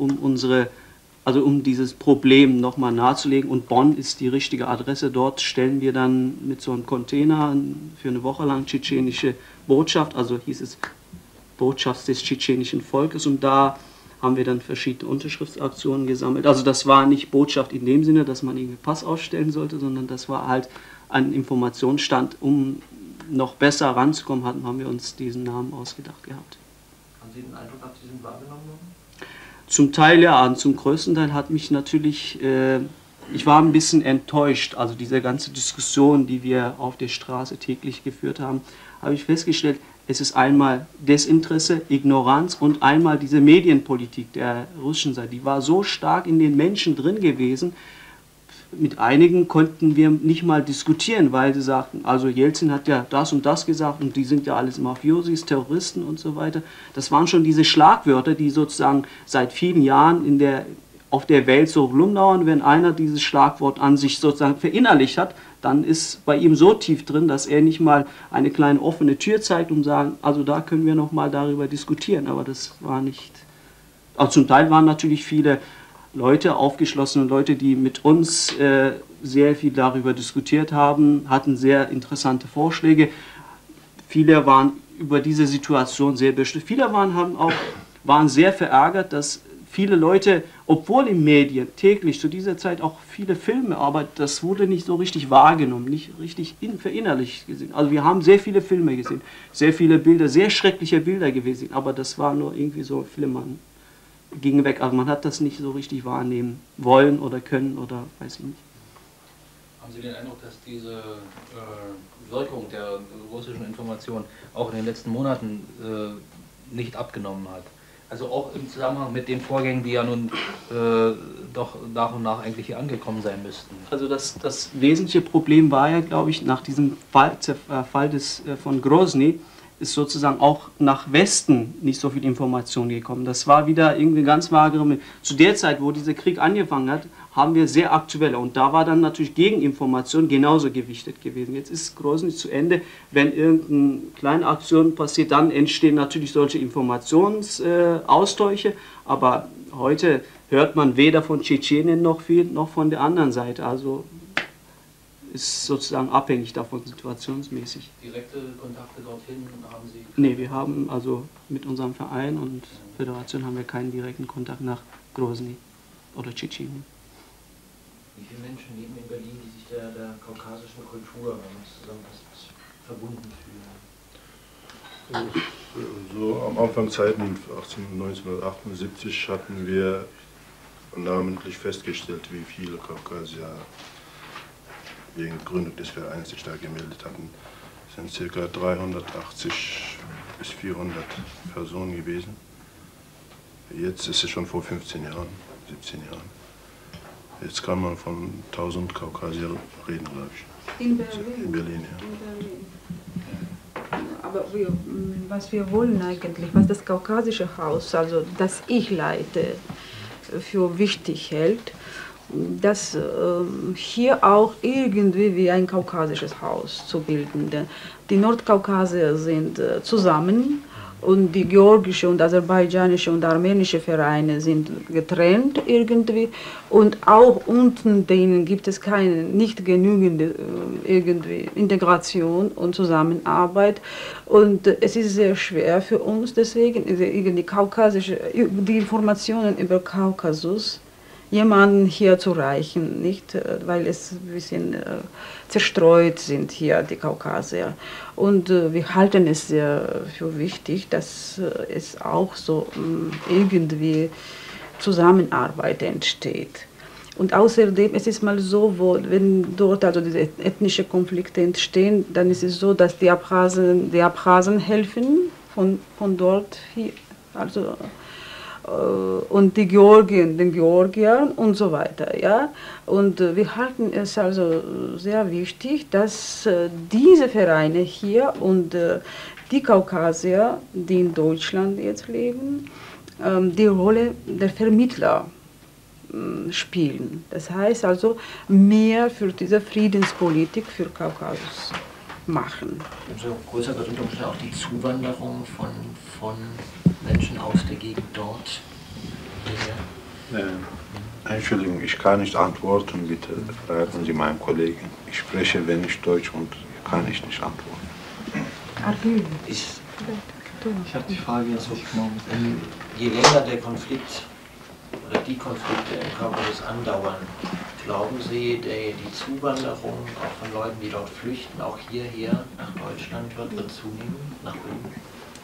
Speaker 4: um dieses Problem nochmal nahezulegen, und Bonn ist die richtige Adresse, dort stellen wir dann mit so einem Container für eine Woche lang tschetschenische Botschaft, also hieß es Botschaft des tschetschenischen Volkes, und da haben wir dann verschiedene Unterschriftsaktionen gesammelt. Also das war nicht Botschaft in dem Sinne, dass man irgendwie Pass ausstellen sollte, sondern das war halt ein Informationsstand, um noch besser ranzukommen hatten, haben wir uns diesen Namen ausgedacht gehabt.
Speaker 11: Haben Sie den Eindruck gehabt, Sie sind wahrgenommen worden?
Speaker 4: Zum Teil ja, und zum größten Teil hat mich natürlich, ich war ein bisschen enttäuscht, also diese ganze Diskussion, die wir auf der Straße täglich geführt haben, habe ich festgestellt, es ist einmal Desinteresse, Ignoranz und einmal diese Medienpolitik der russischen Seite, die war so stark in den Menschen drin gewesen. Mit einigen konnten wir nicht mal diskutieren, weil sie sagten, also Jelzin hat ja das und das gesagt und die sind ja alles Mafiosis, Terroristen und so weiter. Das waren schon diese Schlagwörter, die sozusagen seit vielen Jahren auf der Welt so rumlauern. Wenn einer dieses Schlagwort an sich sozusagen verinnerlicht hat, dann ist bei ihm so tief drin, dass er nicht mal eine kleine offene Tür zeigt, um zu sagen, also da können wir noch mal darüber diskutieren. Aber das war nicht... Also zum Teil waren natürlich viele Leute, aufgeschlossene Leute, die mit uns sehr viel darüber diskutiert haben, hatten sehr interessante Vorschläge. Viele waren über diese Situation sehr bestürzt. Viele waren sehr verärgert, dass viele Leute, obwohl in Medien täglich zu dieser Zeit auch viele Filme, aber das wurde nicht so richtig wahrgenommen, nicht richtig verinnerlicht gesehen. Also wir haben sehr viele Filme gesehen, sehr viele Bilder, sehr schreckliche Bilder gewesen, aber das war nur irgendwie so flimmern. Ging weg, also man hat das nicht so richtig wahrnehmen wollen oder können oder weiß ich nicht.
Speaker 11: Haben Sie den Eindruck, dass diese Wirkung der russischen Information auch in den letzten Monaten nicht abgenommen hat? Also auch im Zusammenhang mit den Vorgängen, die ja nun doch nach und nach eigentlich hier angekommen sein müssten.
Speaker 4: Also das wesentliche Problem war ja, glaube ich, nach diesem Fall von Grozny, ist sozusagen auch nach Westen nicht so viel Information gekommen. Das war wieder irgendwie ganz vage. Zu der Zeit, wo dieser Krieg angefangen hat, haben wir sehr aktuelle. Und da war dann natürlich Gegeninformation genauso gewichtet gewesen. Jetzt ist Grozny zu Ende. Wenn irgendeine kleine Aktion passiert, dann entstehen natürlich solche Informationsaustausche. Aber heute hört man weder von Tschetschenien noch viel, noch von der anderen Seite. Also ist sozusagen abhängig davon, situationsmäßig.
Speaker 11: Direkte Kontakte dorthin haben Sie?
Speaker 4: Nee, wir haben also mit unserem Verein und Föderation haben wir keinen direkten Kontakt nach Grozny oder Tschetschenien.
Speaker 1: Wie viele Menschen leben in Berlin, die sich der kaukasischen Kultur, wenn man es zusammenfasst, verbunden fühlen?
Speaker 3: So am Anfangszeiten 1978 hatten wir namentlich festgestellt, wie viele Kaukasier wegen Gründung des Vereins sich da gemeldet hatten. Es sind ca. 380 bis 400 Personen gewesen. Jetzt ist es schon vor 15 Jahren, 17 Jahren. Jetzt kann man von 1000 Kaukasier reden, glaube ich.
Speaker 2: In Berlin?
Speaker 3: In Berlin, ja.
Speaker 2: In Berlin. Aber was wir wollen eigentlich, was das Kaukasische Haus, also das ich leite, für wichtig hält, dass hier auch irgendwie wie ein kaukasisches Haus zu bilden. Die Nordkaukasier sind zusammen und die georgische und aserbaidschanische und armenische Vereine sind getrennt irgendwie und auch unten denen gibt es nicht genügende irgendwie Integration und Zusammenarbeit und es ist sehr schwer für uns deswegen die Informationen über Kaukasus jemanden hier zu reichen, nicht, weil es ein bisschen zerstreut sind hier die Kaukasier. Und wir halten es sehr für wichtig, dass es auch so irgendwie Zusammenarbeit entsteht. Und außerdem es ist mal so, wenn dort also diese ethnischen Konflikte entstehen, dann ist es so, dass die Abchasen helfen von dort hier, also und die Georgier, den Georgiern und so weiter. Ja? Und wir halten es also sehr wichtig, dass diese Vereine hier und die Kaukasier, die in Deutschland jetzt leben, die Rolle der Vermittler spielen. Das heißt also mehr für diese Friedenspolitik für Kaukasus machen.
Speaker 1: Also größer wird unter Umständen auch die Zuwanderung von Menschen aus der Gegend dort.
Speaker 7: Entschuldigung, ich kann nicht antworten, bitte fragen Sie meinen Kollegen. Ich spreche wenig Deutsch und kann ich nicht antworten.
Speaker 1: Ich
Speaker 5: habe die Frage jetzt aufgenommen.
Speaker 1: Je länger der Konflikt oder die Konflikte im Kaukasus andauern, Glauben Sie, die Zuwanderung auch von Leuten, die dort flüchten, auch hierher nach Deutschland wird zunehmen, nach Berlin?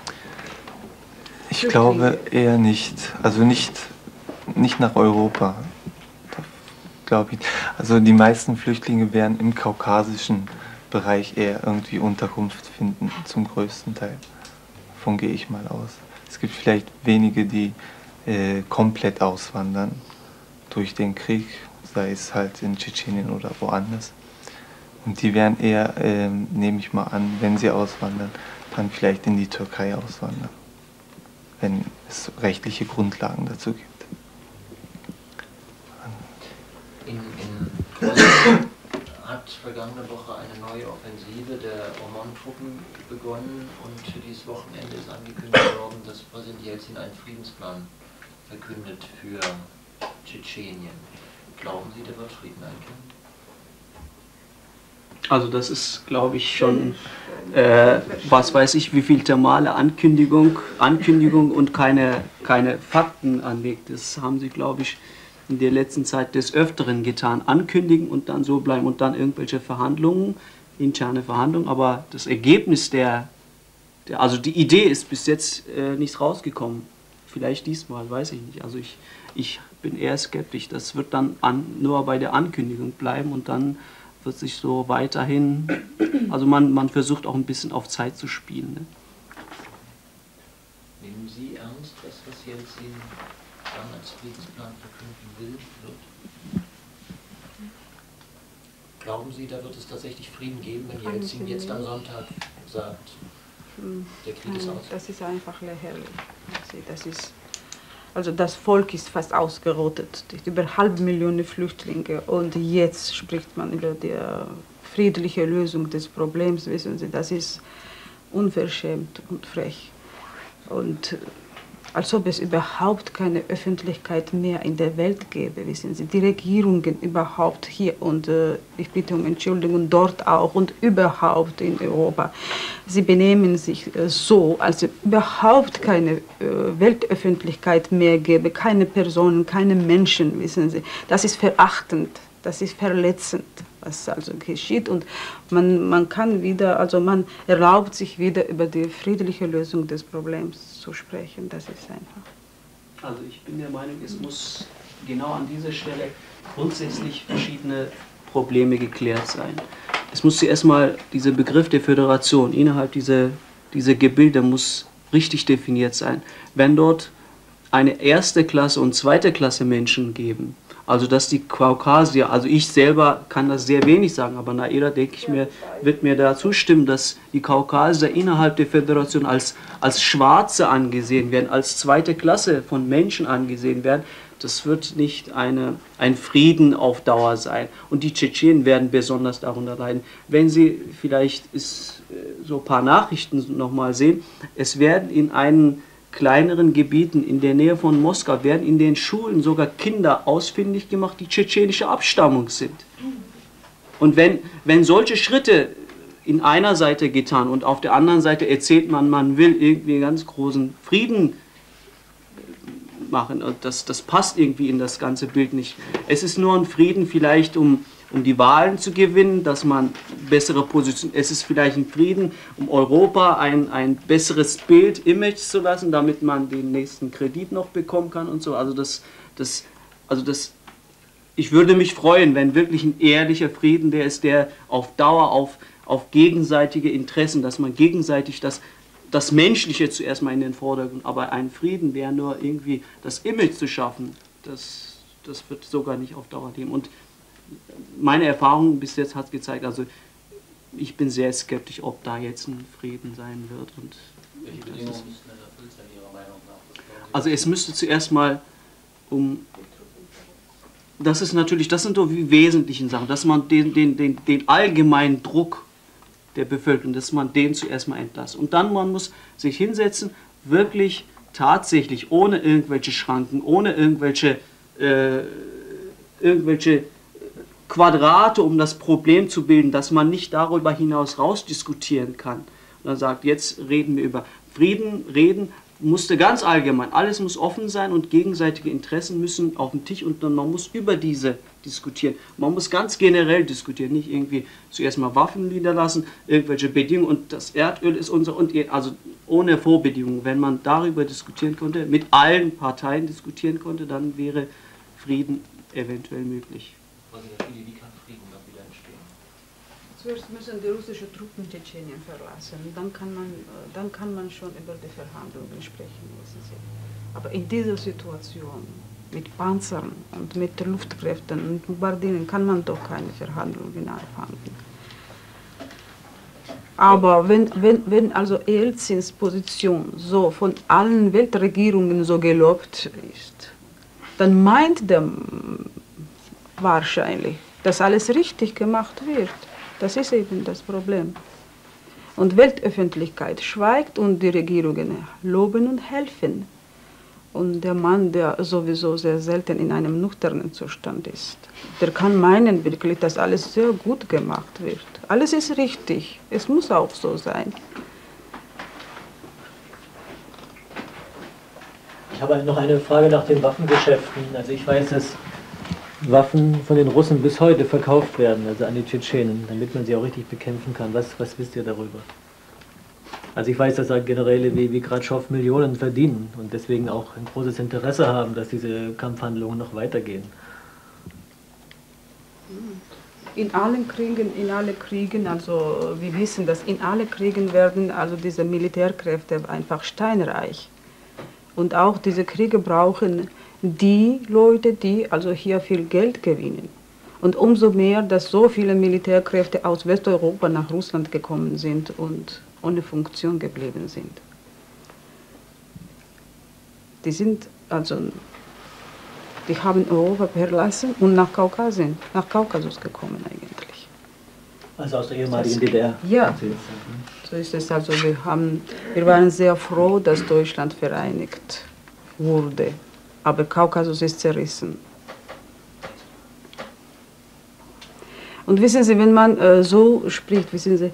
Speaker 5: Ich glaube eher nicht. Also nicht nach Europa. Glaube ich. Also die meisten Flüchtlinge werden im kaukasischen Bereich eher irgendwie Unterkunft finden, zum größten Teil. Davon gehe ich mal aus. Es gibt vielleicht wenige, die komplett auswandern durch den Krieg, sei es halt in Tschetschenien oder woanders. Und die werden eher, nehme ich mal an, wenn sie auswandern, dann vielleicht in die Türkei auswandern, wenn es rechtliche Grundlagen dazu gibt.
Speaker 1: In Kosovo hat vergangene Woche eine neue Offensive der OMON-Truppen begonnen und für dieses Wochenende ist angekündigt worden, dass Präsident Jelzin einen Friedensplan verkündet für Tschetschenien. Glauben Sie, der wird Frieden einkehren?
Speaker 4: Also das ist, glaube ich, schon, was weiß ich, wie viel Male Ankündigung und keine Fakten anlegt. Das haben Sie, glaube ich, in der letzten Zeit des Öfteren getan. Ankündigen und dann so bleiben und dann irgendwelche Verhandlungen, interne Verhandlungen. Aber das Ergebnis also die Idee ist bis jetzt nicht rausgekommen. Vielleicht diesmal, weiß ich nicht. Also ich bin eher skeptisch. Das wird dann nur bei der Ankündigung bleiben und dann wird sich so weiterhin, also man versucht auch ein bisschen auf Zeit zu spielen. Ne?
Speaker 1: Nehmen Sie ernst, dass was Jelzin dann als Friedensplan verkünden will, wird? Glauben Sie, da wird es tatsächlich Frieden geben, wenn Jelzin jetzt am Sonntag sagt, der Krieg ist aus?
Speaker 2: Das ist einfach lächerlich. Also das Volk ist fast ausgerottet, über 500.000 Flüchtlinge und jetzt spricht man über die friedliche Lösung des Problems, wissen Sie, das ist unverschämt und frech. Und als ob es überhaupt keine Öffentlichkeit mehr in der Welt gäbe, wissen Sie, die Regierungen überhaupt hier und ich bitte um Entschuldigung, dort auch und überhaupt in Europa. Sie benehmen sich so, als ob überhaupt keine Weltöffentlichkeit mehr gäbe, keine Personen, keine Menschen, wissen Sie. Das ist verachtend, das ist verletzend, was also geschieht und man kann wieder, also man erlaubt sich wieder über die friedliche Lösung des Problems zu sprechen, das ist einfach.
Speaker 4: Also ich bin der Meinung, es muss genau an dieser Stelle grundsätzlich verschiedene Probleme geklärt sein. Es muss zuerst mal dieser Begriff der Föderation innerhalb dieser Gebilde muss richtig definiert sein. Wenn dort eine erste Klasse und zweite Klasse Menschen geben, also dass die Kaukasier, also ich selber kann das sehr wenig sagen, aber Naira, denke ich mir, wird mir da zustimmen, dass die Kaukasier innerhalb der Föderation als Schwarze angesehen werden, als zweite Klasse von Menschen angesehen werden. Das wird nicht ein Frieden auf Dauer sein. Und die Tschetschenen werden besonders darunter leiden. Wenn Sie vielleicht so ein paar Nachrichten nochmal sehen, es werden in einen kleineren Gebieten in der Nähe von Moskau werden in den Schulen sogar Kinder ausfindig gemacht, die tschetschenische Abstammung sind. Und wenn solche Schritte in einer Seite getan und auf der anderen Seite erzählt man will irgendwie einen ganz großen Frieden machen, und das passt irgendwie in das ganze Bild nicht. Es ist nur ein Frieden vielleicht, um die Wahlen zu gewinnen, dass man bessere Positionen, es ist vielleicht ein Frieden, um Europa ein besseres Bild, Image zu lassen, damit man den nächsten Kredit noch bekommen kann und so. Ich würde mich freuen, wenn wirklich ein ehrlicher Frieden, der auf Dauer auf gegenseitige Interessen, dass man gegenseitig das Menschliche zuerst mal in den Vordergrund, aber ein Frieden wäre nur irgendwie das Image zu schaffen, das wird sogar nicht auf Dauer geben. Und meine Erfahrung bis jetzt hat gezeigt, also ich bin sehr skeptisch, ob da jetzt ein Frieden sein wird. Und
Speaker 11: welche Bedingungen müssten denn erfüllt sein, Ihrer Meinung nach?
Speaker 4: Also es müsste zuerst mal das sind doch die wesentlichen Sachen, dass man den allgemeinen Druck der Bevölkerung, dass man den zuerst mal entlastet. Und dann man muss sich hinsetzen, wirklich tatsächlich, ohne irgendwelche Schranken, ohne irgendwelche Quadrate, um das Problem zu bilden, dass man nicht darüber hinaus rausdiskutieren kann. Und dann sagt, jetzt reden wir über Frieden, musste ganz allgemein, alles muss offen sein und gegenseitige Interessen müssen auf den Tisch und man muss über diese diskutieren. Man muss ganz generell diskutieren, nicht irgendwie zuerst mal Waffen niederlassen, irgendwelche Bedingungen und das Erdöl ist unser und also ohne Vorbedingungen. Wenn man darüber diskutieren konnte, mit allen Parteien diskutieren konnte, dann wäre Frieden eventuell möglich.
Speaker 11: Wie kann Frieden dann wieder entstehen?
Speaker 2: Zuerst müssen die russischen Truppen Tschetschenien verlassen. Dann kann man schon über die Verhandlungen sprechen, wissen Sie. Aber in dieser Situation mit Panzern und mit Luftkräften und Bombardierungen kann man doch keine Verhandlungen anfangen. Aber wenn also Jelzins Position so von allen Weltregierungen so gelobt ist, dann meint der wahrscheinlich, dass alles richtig gemacht wird. Das ist eben das Problem. Und Weltöffentlichkeit schweigt und die Regierungen loben und helfen. Und der Mann, der sowieso sehr selten in einem nüchternen Zustand ist, der kann meinen wirklich, dass alles sehr gut gemacht wird. Alles ist richtig. Es muss auch so sein.
Speaker 12: Ich habe noch eine Frage nach den Waffengeschäften. Also ich weiß, dass Waffen von den Russen bis heute verkauft werden, also an die Tschetschenen, damit man sie auch richtig bekämpfen kann. Was wisst ihr darüber? Also ich weiß, dass da Generäle wie Gratschow Millionen verdienen und deswegen auch ein großes Interesse haben, dass diese Kampfhandlungen noch weitergehen.
Speaker 2: In allen Kriegen, also wir wissen, dass in allen Kriegen werden also diese Militärkräfte einfach steinreich. Und auch diese Kriege brauchen die Leute, die also hier viel Geld gewinnen. Und umso mehr, dass so viele Militärkräfte aus Westeuropa nach Russland gekommen sind und ohne Funktion geblieben sind. Die haben Europa verlassen und nach Kaukasus gekommen eigentlich.
Speaker 12: Also aus der ehemaligen DDR?
Speaker 2: Ja, so ist es. Also wir waren sehr froh, dass Deutschland vereinigt wurde, aber Kaukasus ist zerrissen. Und wissen Sie, wenn man so spricht, wissen Sie,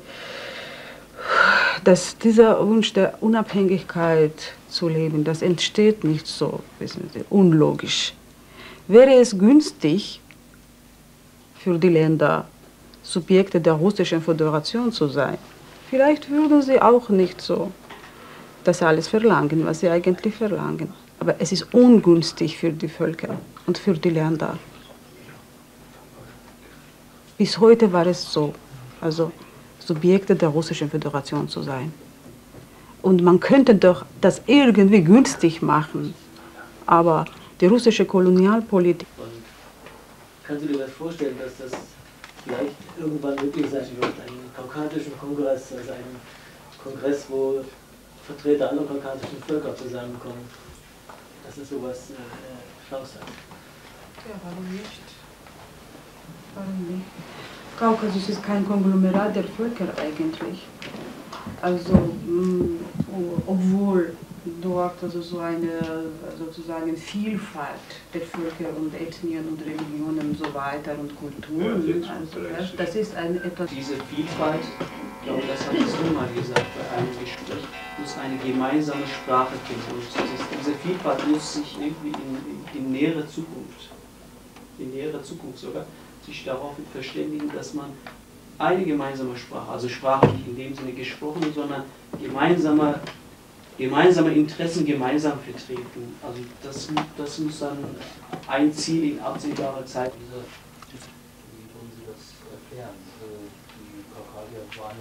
Speaker 2: dass dieser Wunsch der Unabhängigkeit zu leben, das entsteht nicht so, wissen Sie, unlogisch. Wäre es günstig für die Länder, Subjekte der Russischen Föderation zu sein, vielleicht würden sie auch nicht so das alles verlangen, was sie eigentlich verlangen. Aber es ist ungünstig für die Völker und für die Länder. Bis heute war es so, also Subjekte der Russischen Föderation zu sein. Und man könnte doch das irgendwie günstig machen, aber die russische Kolonialpolitik.
Speaker 12: Und kannst du dir das vorstellen, dass das vielleicht irgendwann möglich sein wird, einen kaukasischen Kongress, also einen Kongress, wo Vertreter aller kaukasischen Völker zusammenkommen, dass es sowas Chance hat?
Speaker 2: Ja, warum nicht? Warum nicht? Kaukasus ist kein Konglomerat der Völker eigentlich. Also, obwohl dort also so eine sozusagen Vielfalt der Völker und Ethnien und Religionen und so weiter und Kulturen, also das ist etwas.
Speaker 4: Diese Vielfalt, ich glaube, das hattest du mal gesagt bei einem Gespräch, muss eine gemeinsame Sprache finden. Und diese Vielfalt muss sich irgendwie in näherer Zukunft sogar, sich darauf verständigen, dass man eine gemeinsame Sprache, also Sprache nicht in dem Sinne gesprochen, sondern gemeinsame Interessen gemeinsam vertreten. Also das muss dann ein Ziel in absehbarer Zeit.
Speaker 11: Wie würden Sie das erklären? Die Kaukasier waren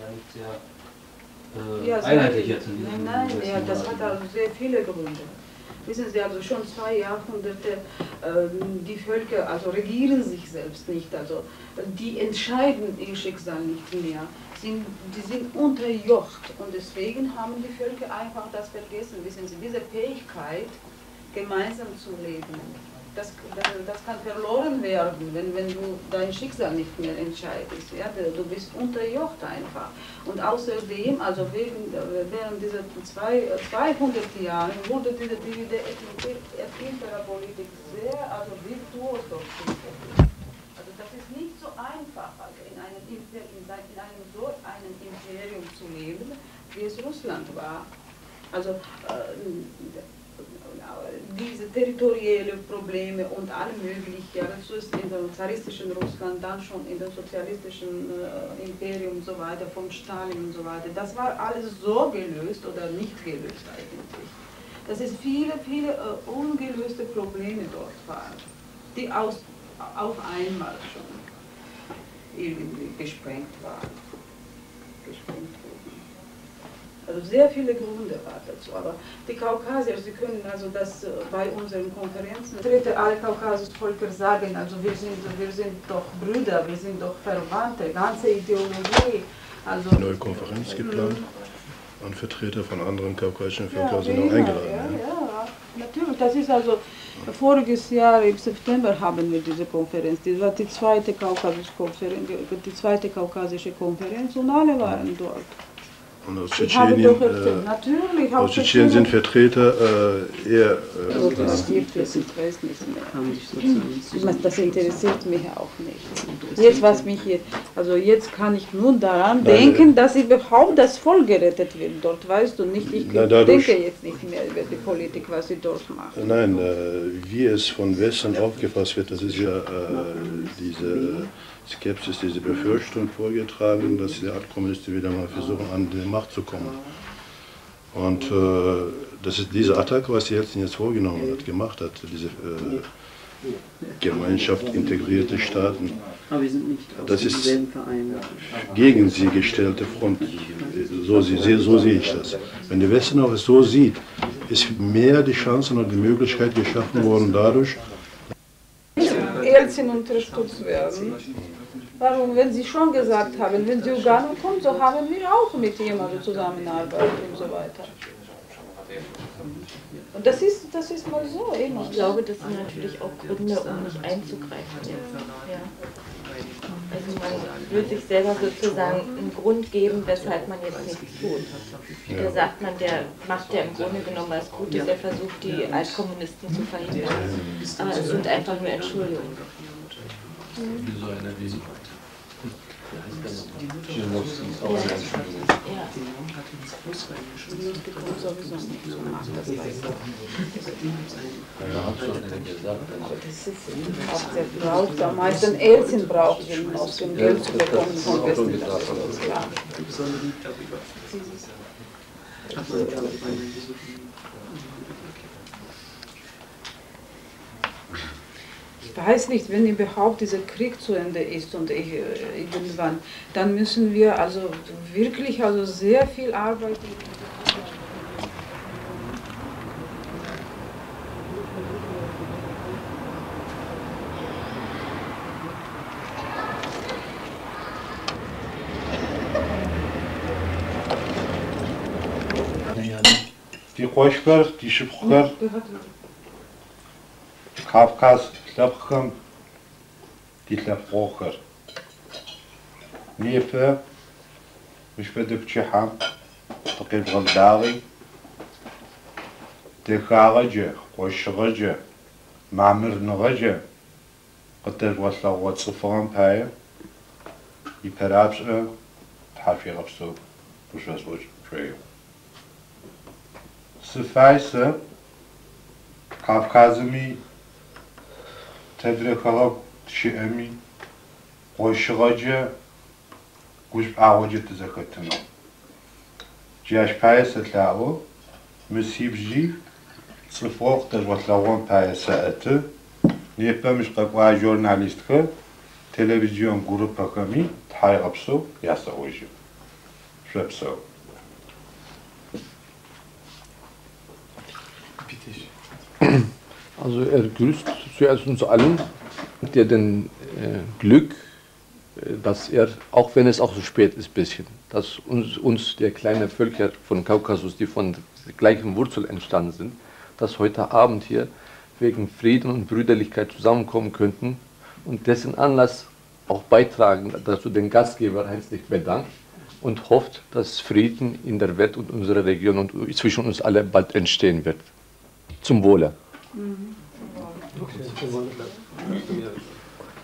Speaker 11: ja nicht sehr einheitlich jetzt in diesem
Speaker 2: Nein, ja, das hat also sehr viele Gründe. Wissen Sie, also schon 2 Jahrhunderte, die Völker also regieren sich selbst nicht, also die entscheiden ihr Schicksal nicht mehr. Die sind unterjocht und deswegen haben die Völker einfach das vergessen. Wissen Sie, diese Fähigkeit, gemeinsam zu leben, das kann verloren werden, wenn du dein Schicksal nicht mehr entscheidest. Ja? Du bist unterjocht einfach. Und außerdem, also während dieser 200 Jahre wurde diese Politik sehr virtuos durchgeführt. Also das ist nicht so einfach, also in einem so einem Imperium zu leben, wie es Russland war. Also diese territoriellen Probleme und alle möglichen, ja, das ist in dem zaristischen Russland, dann schon in dem sozialistischen Imperium und so weiter, von Stalin und so weiter, das war alles so gelöst oder nicht gelöst eigentlich. Dass es viele ungelöste Probleme dort waren, die auf einmal schon irgendwie gesprengt waren. Also sehr viele Gründe waren dazu, aber die Kaukasier, Sie können also das bei unseren Konferenzen, alle Kaukasusvölker sagen, also wir sind doch Brüder, wir sind doch Verwandte, ganze Ideologie. Also
Speaker 3: eine neue Konferenz geplant und Vertreter von anderen kaukasischen Völkern sind auch eingeladen.
Speaker 2: Ja, natürlich, das ist also, voriges Jahr im September haben wir diese Konferenz, das war die zweite kaukasische Konferenz und alle waren dort.
Speaker 3: Und aus Tschetschenien sind Vertreter eher...
Speaker 2: das interessiert mich auch nicht. Jetzt, was mich jetzt, also jetzt kann ich nur daran denken, dass überhaupt das Volk gerettet wird dort, weißt du nicht, ich denke jetzt nicht mehr über die Politik, was sie dort machen.
Speaker 3: Nein, wie es von Westen aufgefasst wird, das ist ja diese Skepsis, diese Befürchtung vorgetragen, dass die Altkommunisten wieder mal versuchen, an die Macht zu kommen. Und das ist diese Attacke, was Jelzin jetzt vorgenommen hat, gemacht hat, diese Gemeinschaft, integrierte Staaten. Das ist gegen sie gestellte Front. So sehe ich das. Wenn der Westen auch es so sieht, ist mehr die Chance und die Möglichkeit geschaffen worden dadurch,
Speaker 2: Jelzin unterstützt werden. Warum, wenn Sie schon gesagt haben, wenn Zyuganov kommt, so haben wir auch mit jemandem zusammenarbeiten und so weiter. Und das ist mal so eben.
Speaker 9: Ich glaube, das sind natürlich auch Gründe, um nicht einzugreifen. Ja. Also man will sich selber sozusagen einen Grund geben, weshalb man jetzt nichts tut. Da sagt man, der macht ja im Grunde genommen was Gutes, der versucht die Altkommunisten zu verhindern. Aber es sind einfach nur Entschuldigungen.
Speaker 2: Am meisten Jelzin braucht, um aus dem Geld zu bekommen von Westen. Klar. Ich weiß nicht, wenn überhaupt dieser Krieg zu Ende ist und irgendwann, dann müssen wir also wirklich also sehr viel arbeiten.
Speaker 7: Die Qoshkar, die Shibkhar, Kafkas, Tlapkham, die Tlapkhar. Niefe, Mishpeduk Chiham, Taqib Galdari, Dekharaja, Qoshraja, Mamir Naraja, Qatar Waslawat Sufan Paya, Iperabsa, Tafi Rapso, Bushwaswaj, Trail. Suffice, Kafkazmi, Tedrekala, Shiemi, Qoshraja, Gush Awaja to Zakatano. Jash Payas at Lao, Messibji, Suffolk, that was Lawan Payas at Nepamish journalistka, television group Pakami, Thai Upso, Yasa Oju. Schwepso.
Speaker 13: Also er grüßt zuerst uns allen, der den Glück, dass er, auch wenn es auch so spät ist, bisschen, dass uns der kleine Völker von Kaukasus, die von der gleichen Wurzel entstanden sind, dass heute Abend hier wegen Frieden und Brüderlichkeit zusammenkommen könnten und dessen Anlass auch beitragen, dazu den Gastgeber herzlich bedankt und hofft, dass Frieden in der Welt und unserer Region und zwischen uns alle bald entstehen wird. Zum Wohle.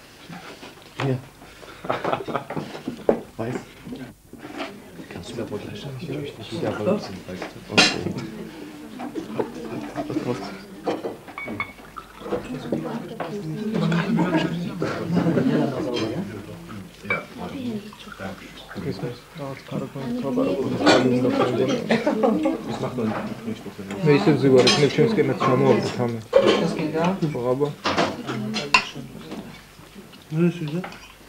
Speaker 13: Hier. Weiß. Kannst du mir wohl gleich
Speaker 14: wahrscheinlich richtig wiederholt sind, weißt du. Okay.
Speaker 15: Не, если взывали, к Невчинской национальной там. Браво.
Speaker 7: Ne size?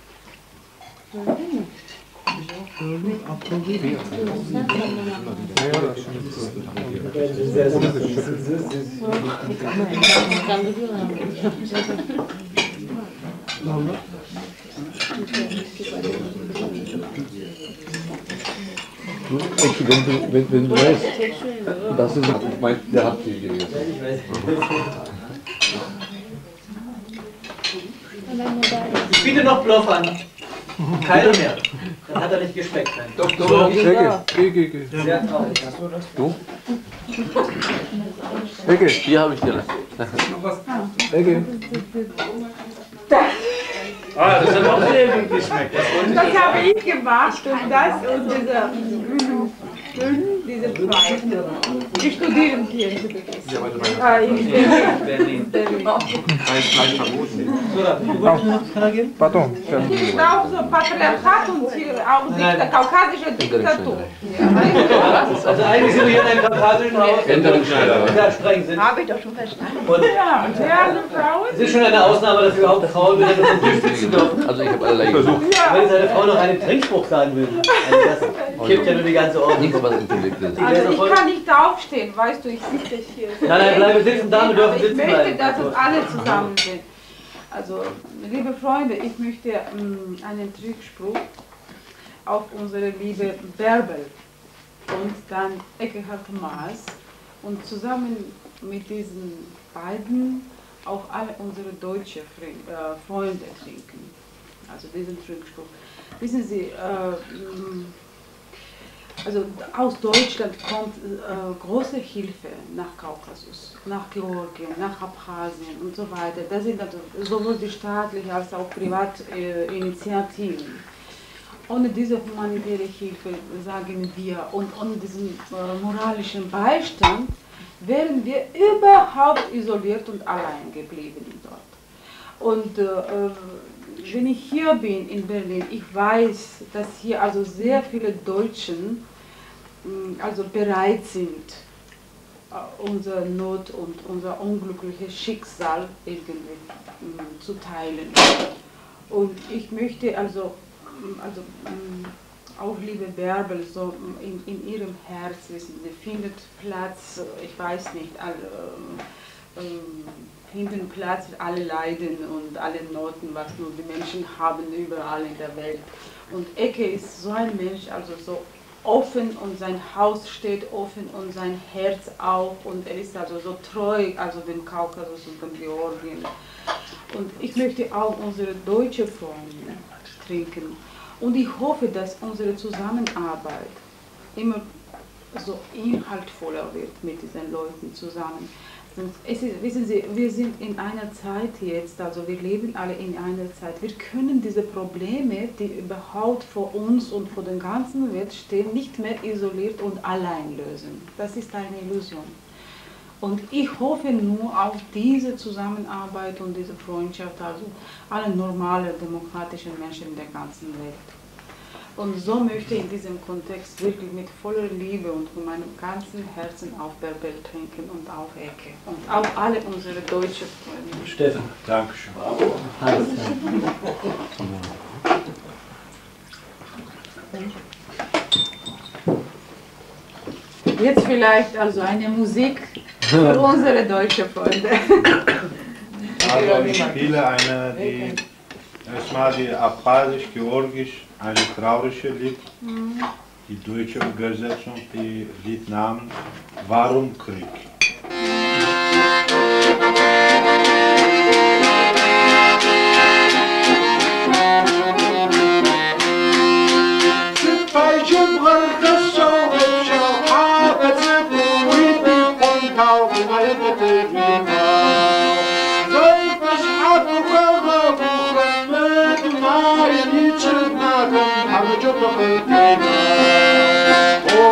Speaker 13: Eki, wenn du weißt, das ist mein, der hat die gegessen.
Speaker 12: Ich biete noch Bluff an. Keiner mehr. Dann hat er nicht geschmeckt.
Speaker 13: Doch,
Speaker 12: So,
Speaker 13: geh.
Speaker 12: sehr traurig.
Speaker 13: Du? Ecke, hier habe ich dir. Ecke.
Speaker 12: Ah, das hat auch sehr gut geschmeckt.
Speaker 2: Das habe ich gemacht und das und diese zwei. Die studieren hier. In Berlin.
Speaker 15: Потом.
Speaker 2: Ich glaube so Patriarchat und auch die kaukasische Diktatur.
Speaker 12: Also eigentlich sind wir hier in einem kaukasischen Haus. Ja, streng sind.
Speaker 2: Habe ich doch schon verstanden.
Speaker 12: Und
Speaker 2: ja, sehr Frauen.
Speaker 12: es ist schon eine Ausnahme, dass überhaupt Frauen wieder mit dem Tisch sitzen dürfen.
Speaker 13: Also ich habe allerlei versucht.
Speaker 12: Wenn seine Frau noch einen Trinkspruch sagen will, also das kippt ja nur die ganze Ordnung.
Speaker 13: Nichts, was intellekt ist.
Speaker 2: Also ich kann nicht aufstehen, weißt du, ich sitze hier.
Speaker 12: Nein, bleibe sitzen, Damen dürfen
Speaker 2: Ich
Speaker 12: sitzen
Speaker 2: möchte,
Speaker 12: bleiben.
Speaker 2: dass es alle zusammen sind. Also, liebe Freunde, ich möchte einen Trickspruch auf unsere liebe Bärbel und dann Eckehard Maas und zusammen mit diesen beiden auch alle unsere deutschen Freunde trinken. Also diesen Trickspruch. Wissen Sie, also aus Deutschland kommt große Hilfe nach Kaukasus, nach Georgien, nach Abchasien und so weiter. Das sind also sowohl die staatlichen als auch Privatinitiativen. Ohne diese humanitäre Hilfe, sagen wir, und ohne diesen moralischen Beistand, wären wir überhaupt isoliert und allein geblieben dort. Und wenn ich hier bin in Berlin, ich weiß, dass hier also sehr viele Deutschen also bereit sind, unsere Not und unser unglückliches Schicksal irgendwie zu teilen. Und ich möchte also auch liebe Bärbel, so in ihrem Herz wissen, sie findet Platz, ich weiß nicht, finden Platz für alle Leiden und alle Noten, was nur die Menschen haben überall in der Welt. Und Ecke ist so ein Mensch, also so offen und sein Haus steht offen und sein Herz auch und er ist also so treu, also dem Kaukasus und dem Georgien. Und ich möchte auch unsere deutsche Freunde trinken. Und ich hoffe, dass unsere Zusammenarbeit immer so inhaltvoller wird mit diesen Leuten zusammen. Es ist, wissen Sie, wir sind in einer Zeit jetzt, also wir leben alle in einer Zeit, wir können diese Probleme, die überhaupt vor uns und vor der ganzen Welt stehen, nicht mehr isoliert und allein lösen. Das ist eine Illusion. Und ich hoffe nur auf diese Zusammenarbeit und diese Freundschaft, also alle normalen, demokratischen Menschen in der ganzen Welt. Und so möchte ich in diesem Kontext wirklich mit voller Liebe und von meinem ganzen Herzen auf Bärbel trinken und auf Ecke. Und auch alle unsere deutschen Freunde.
Speaker 12: Steffen.
Speaker 7: Dankeschön.
Speaker 2: Jetzt vielleicht also eine Musik für unsere deutschen Freunde.
Speaker 7: Also ich spiele eine, die erstmal die abchasisch-georgisch, eine traurige Lied, die deutsche Übersetzung, die Liednamen Warum Krieg? Oh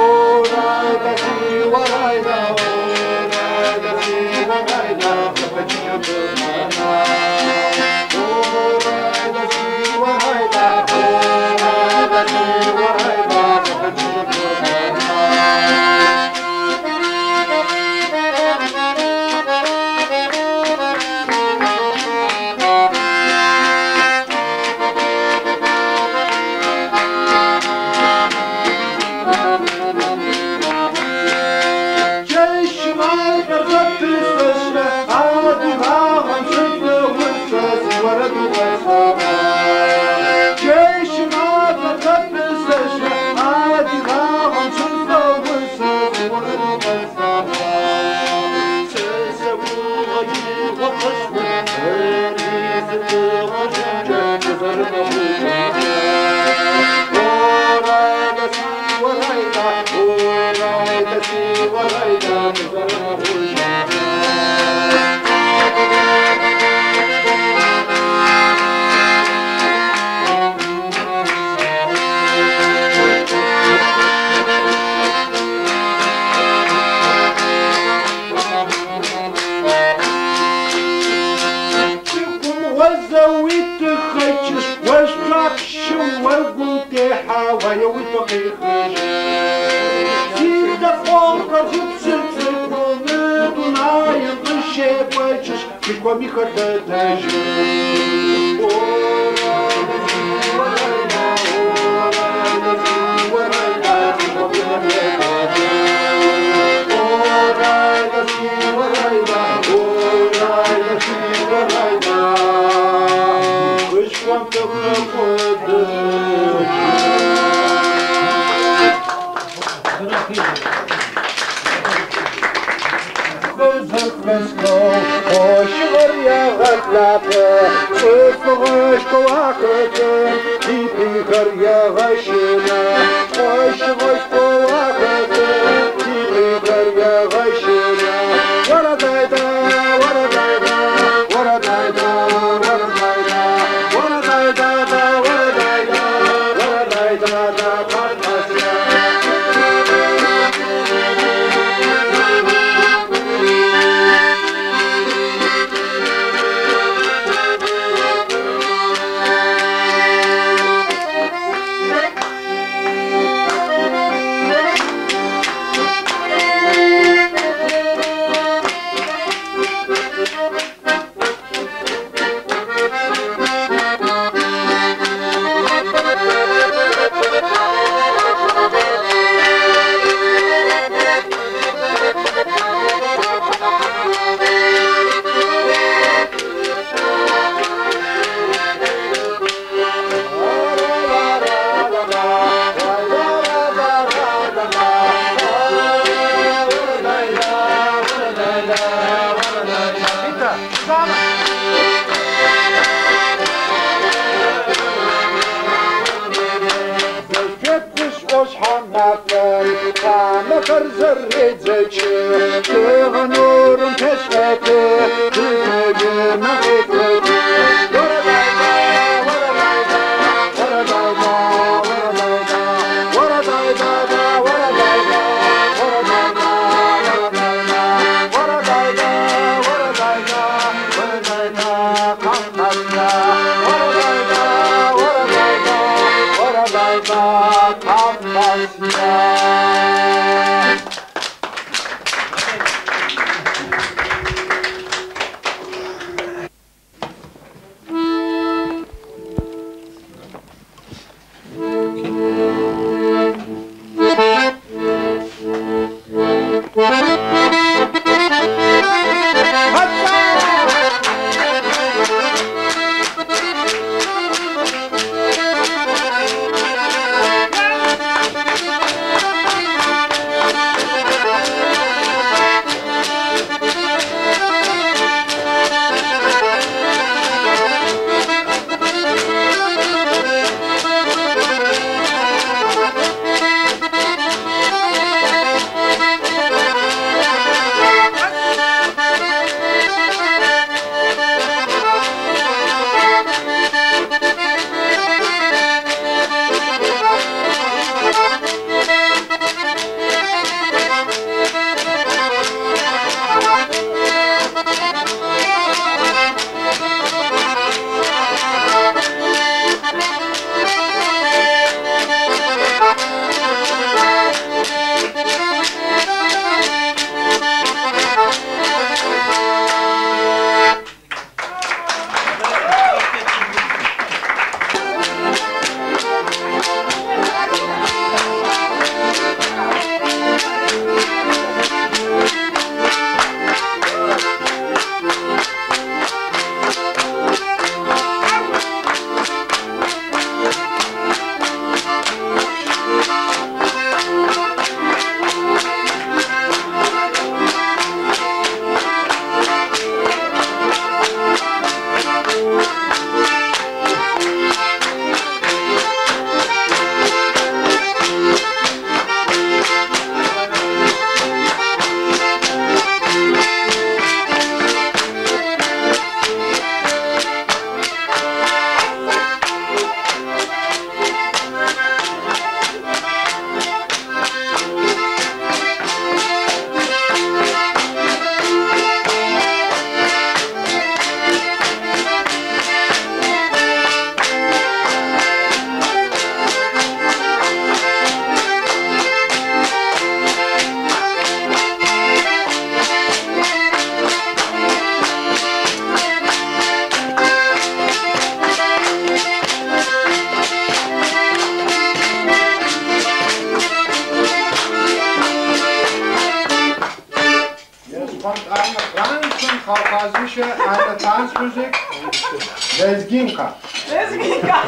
Speaker 16: kaukasische eine Tanzmusik, Lezginka.
Speaker 17: Lezginka.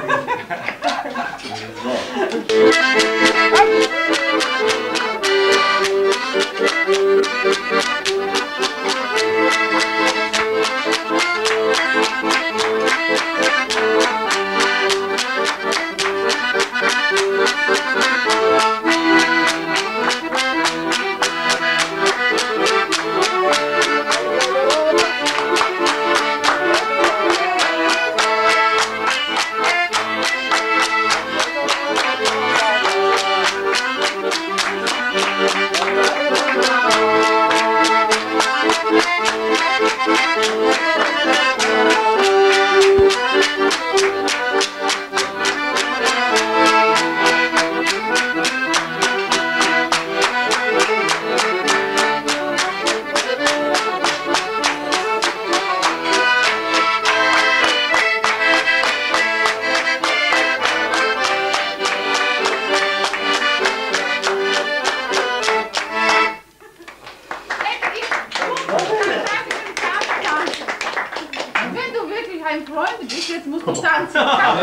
Speaker 18: Ein Freund bist, jetzt musst du tanzen.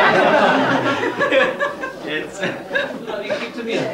Speaker 11: Jetzt. Gib zu mir.